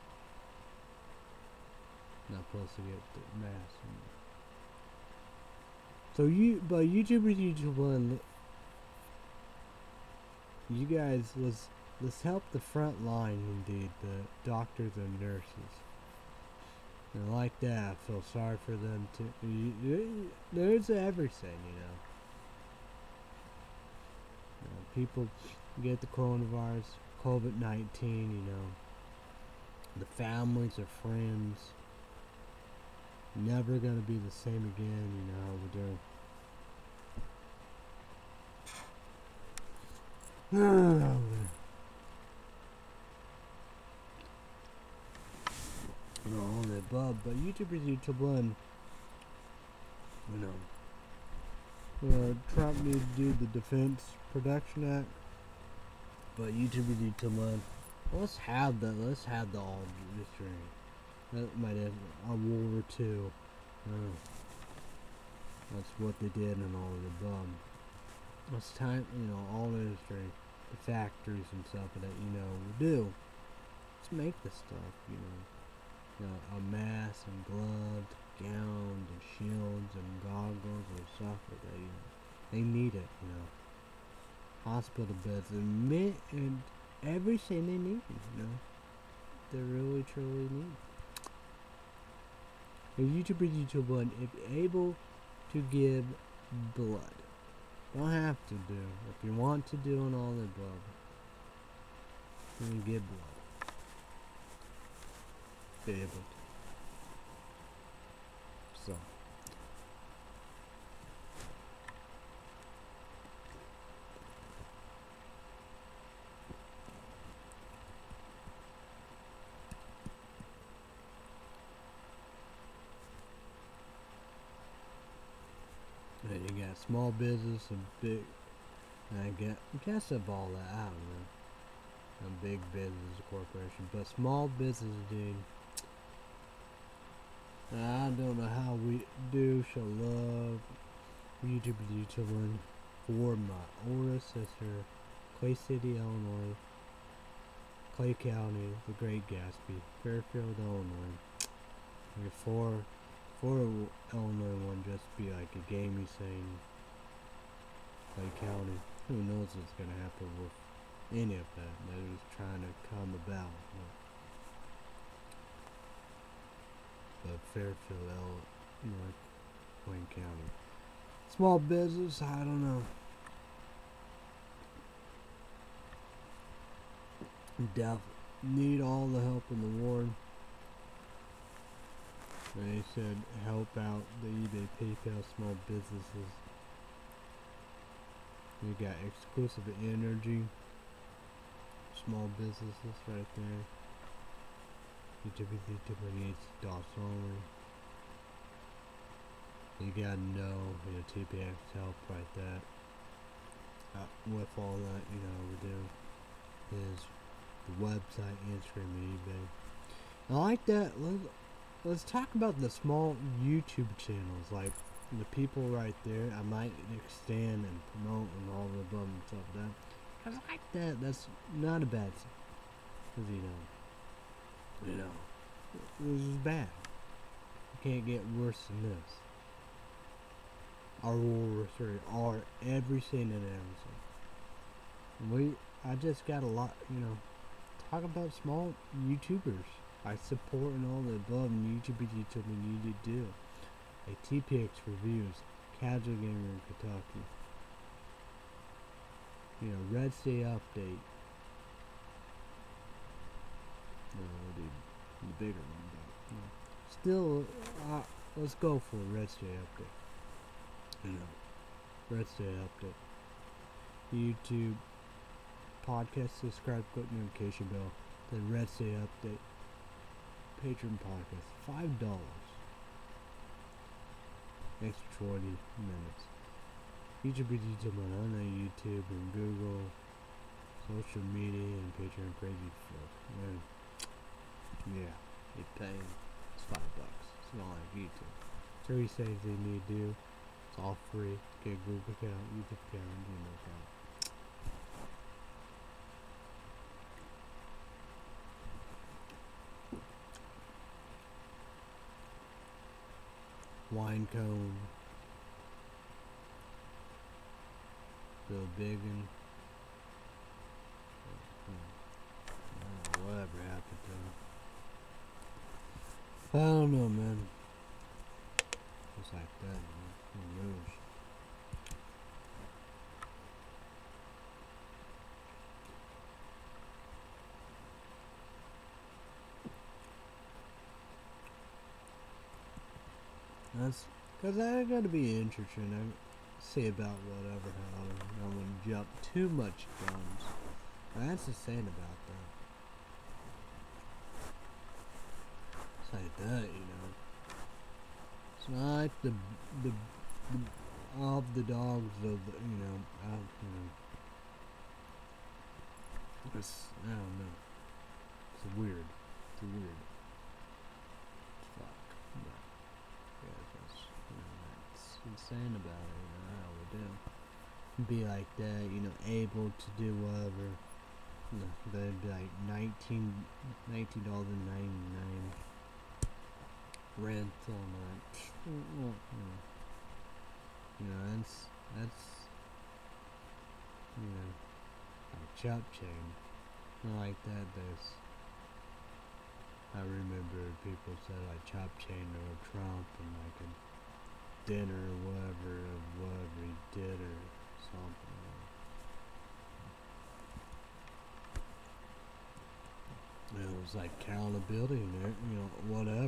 Not supposed to get the mask. So YouTubers, you guys, let's help the front line, indeed, the doctors and nurses. And like that, I feel sorry for them too. There's everything, you know. People get the coronavirus, COVID-19, you know. The families or friends never gonna be the same again, you know, we're doing. All the above, but YouTube one, you know, Trump needs to do the Defense Production Act, but YouTube one, let's have the all history. That might have World War II. That's what they did and all of the above. It's time, you know, all the history, the factories and stuff that, you know, we do. Let's make this stuff, you know. A mask and gloves, gowns and shields and goggles and stuff like that, you know. They need it, you know. Hospital beds and everything they need, you know. They really truly need. A YouTube one, if able to give blood. Don't have to do. If you want to do and all the above, then give blood. Be able to. So. Then you got small business and big. I guess of all that, I don't know. A big business corporation, but small business, dude. I don't know how we do shall love YouTubers for my older sister, Clay City, Illinois, Clay County, the Great Gatsby, Fairfield, Illinois. Before Illinois one just be like a gamey saying Clay County. Who knows what's gonna happen with any of that? They're just trying to come about. But Fairfield, Wayne County. Small business, I don't know. Need all the help in the ward. They said help out the eBay, PayPal small businesses. We got exclusive energy, small businesses right there. YouTube DOS only. You gotta know, TPX help right that. With all that, we do is the website, Instagram, and eBay. I like that. Let's talk about the small YouTube channels, like the people right there. I might extend and promote and all the above and stuff like that. Cause I like that. That's not a bad thing. Cause this is bad. You can't get worse than this. Or everything and everything. I just got a lot, talk about small YouTubers. I support and all the above and YouTube you need to do. Like TPX reviews, Casual Gamer in Kentucky. Red State Update. The bigger one, but still, let's go for Red State Update. Red State Update. YouTube, podcast, subscribe, click notification bell. Then Red State Update. Patreon podcast, $5. Extra 20 minutes. YouTube on YouTube and Google, social media and Patreon crazy stuff. Yeah, you pay. It's $5. It's not like YouTube. 30 things they need to do. It's all free. Get a Google account, YouTube account, and Gmail account. Wine cone. Bill Biggin. Whatever happened to him. I don't know, man. Just like that, Who knows? That's because I gotta be interesting. I say about whatever. I wouldn't jump too much guns. That's the saying about that. It's like that, It's not like the of the dogs of the, It's, I don't know. It's weird. It's weird. Fuck. But, yeah, that's insane about it, how we do. Be like that, able to do whatever. They'd be like $19.99 rent on that. That's like chop chain. I like that. I remember people said like chop chain or Trump and like a dinner or whatever he did or something. It was like accountability and whatever.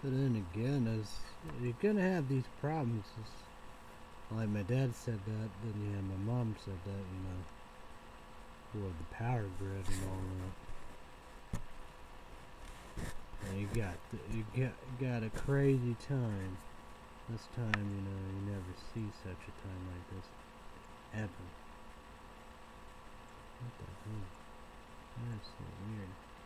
But then again, you're gonna have these problems. Like my dad said that, then yeah, my mom said that, with the power grid and all that. And you got a crazy time. This time, you never see such a time like this ever. What the hell? That's so weird.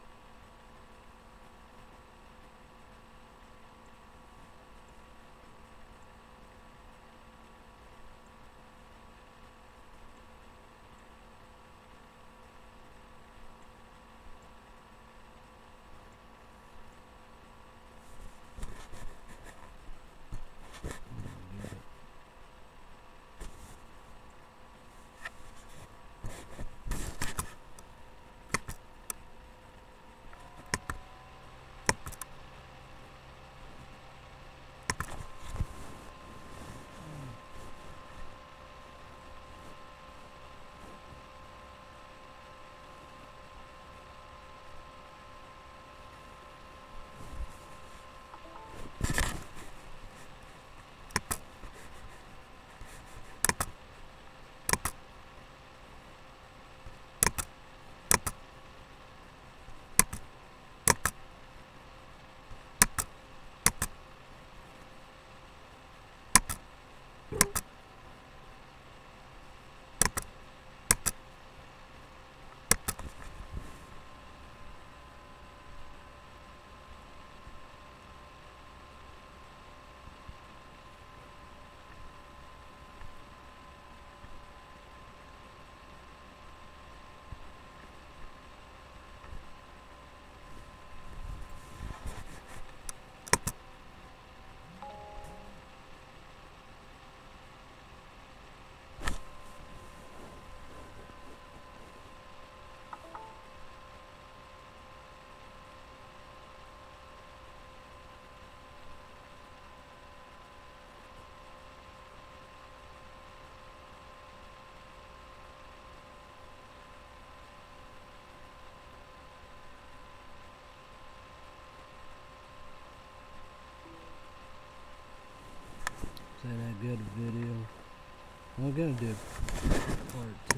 Say that good video. I'm gonna do part 2.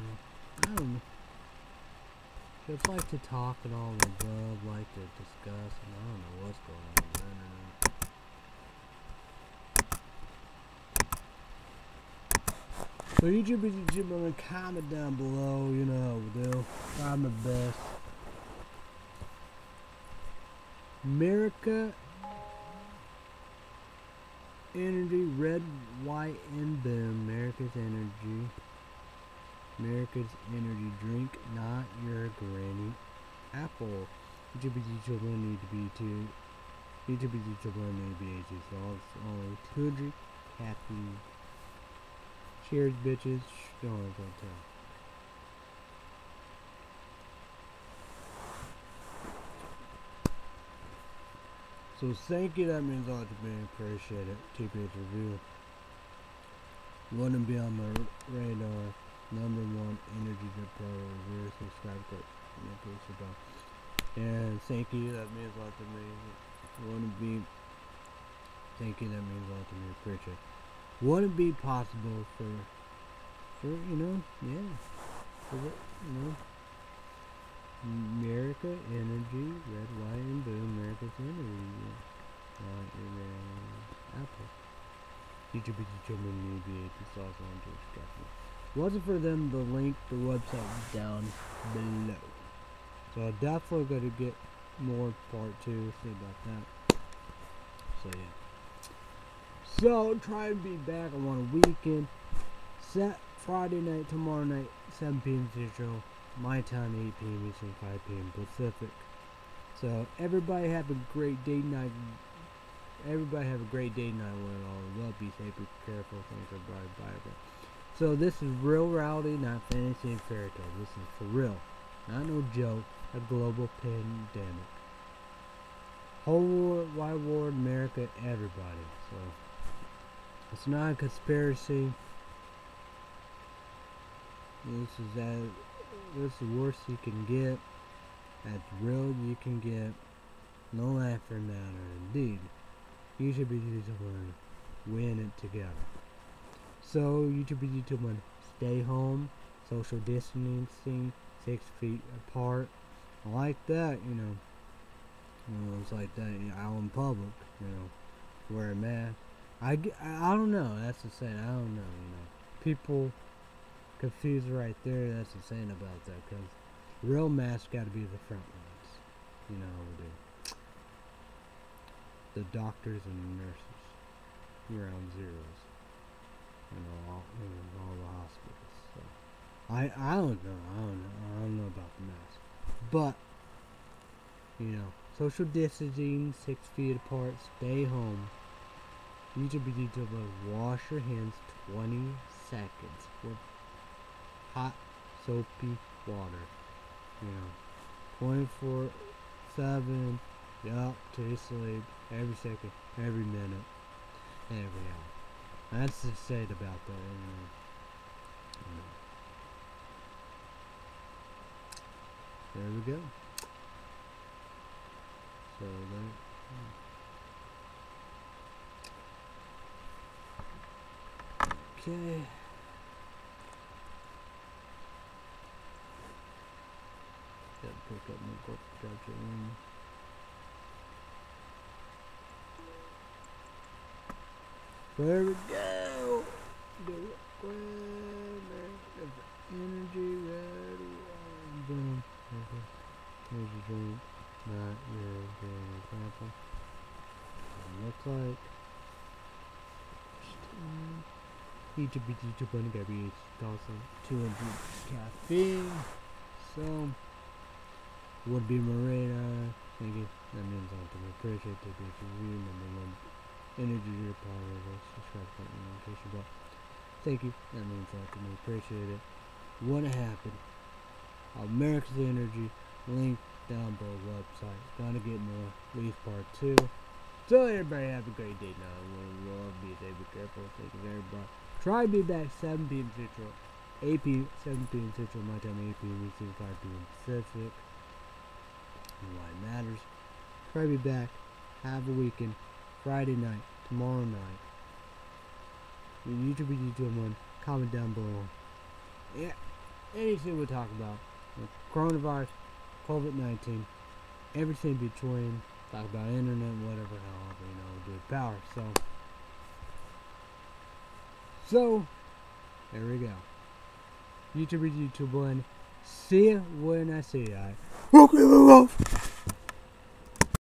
I don't know. Just like to talk and all the above, like to discuss, and I don't know what's going on with the internet. So YouTube, comment down below, you know how we do. Try my best. America Energy, red, white, and boom. America's Energy. America's Energy drink, not your granny. Apple. YouTube need to be too. YouTube need to be ages. So it's only 200 caffeine. Cheers, bitches. Go on, don't tell. So thank you, that means a lot to me, appreciate it. TPH review. Wouldn't be on my radar. #1 energy drip pro review. Subscribe, click, and thank you, that means a lot to me. Wouldn't be, thank you, that means a lot to me, appreciate it. Wouldn't be possible for yeah, for America Energy, red, white, and blue. America's Energy. Apple. YouTube maybe it's also on Twitch. Definitely. Wasn't for them, the link, the website down below. So I'm definitely gonna get more part 2. See about that. So yeah. So try and be back on a weekend. Set Friday night, tomorrow night, 7 p.m. Central. My time, 8 p.m. Eastern, 5 p.m. Pacific. So everybody have a great day night. Everybody have a great day night. All love, be safe, be careful. Thanks everybody. Bye. So this is real reality, not fantasy and fairy tale. This is for real, not no joke. A global pandemic. Whole wide world, America, everybody. So it's not a conspiracy. This is the worst you can get. That's real you can get. no laughter matter indeed. YouTube and YouTube win it together. So YouTube and YouTube stay home, social distancing, 6 feet apart. I like that, it's like that out in public, wear a mask. I don't know, that's the saying, I don't know, People confused right there, that's the saying about that, because real masks gotta be the front ones, the doctors and nurses, ground zeros, all the hospitals, so. I don't know about the mask, but, social distancing, 6 feet apart, stay home. YouTube, wash your hands 20 seconds with hot, soapy water. 24/7, yup, to your sleep, every second, every minute, every hour. That's the said about that, There we go. So okay. Gotta pick up my book, gotcha. There we go. Energy ready. Boom. Here's your drink. Not your example. Looks like YouTube only got be 200 caffeine. So would be Marina. Thank you. That means something. I appreciate the bitch review. #1 energy your power. Subscribe for notification bell. Thank you. That means something. I appreciate it. What happened? America's Energy. Link down below website. Gonna get more. Leaf part 2. So everybody have a great day now. We'll be safe, be careful. Thank you everybody. Try to be back 7 p.m. Central. 8 p.m. 7 p.m. Central. My time 8 p.m. Eastern, 5 p.m. Pacific. And why it matters. Try to be back. Have a weekend. Friday night. Tomorrow night. YouTube 1. Comment down below. Yeah. Anything we'll talk about. Coronavirus. COVID-19, everything between, talk about internet, whatever, however, do with power, so, there we go, YouTube 1, see ya when I see ya,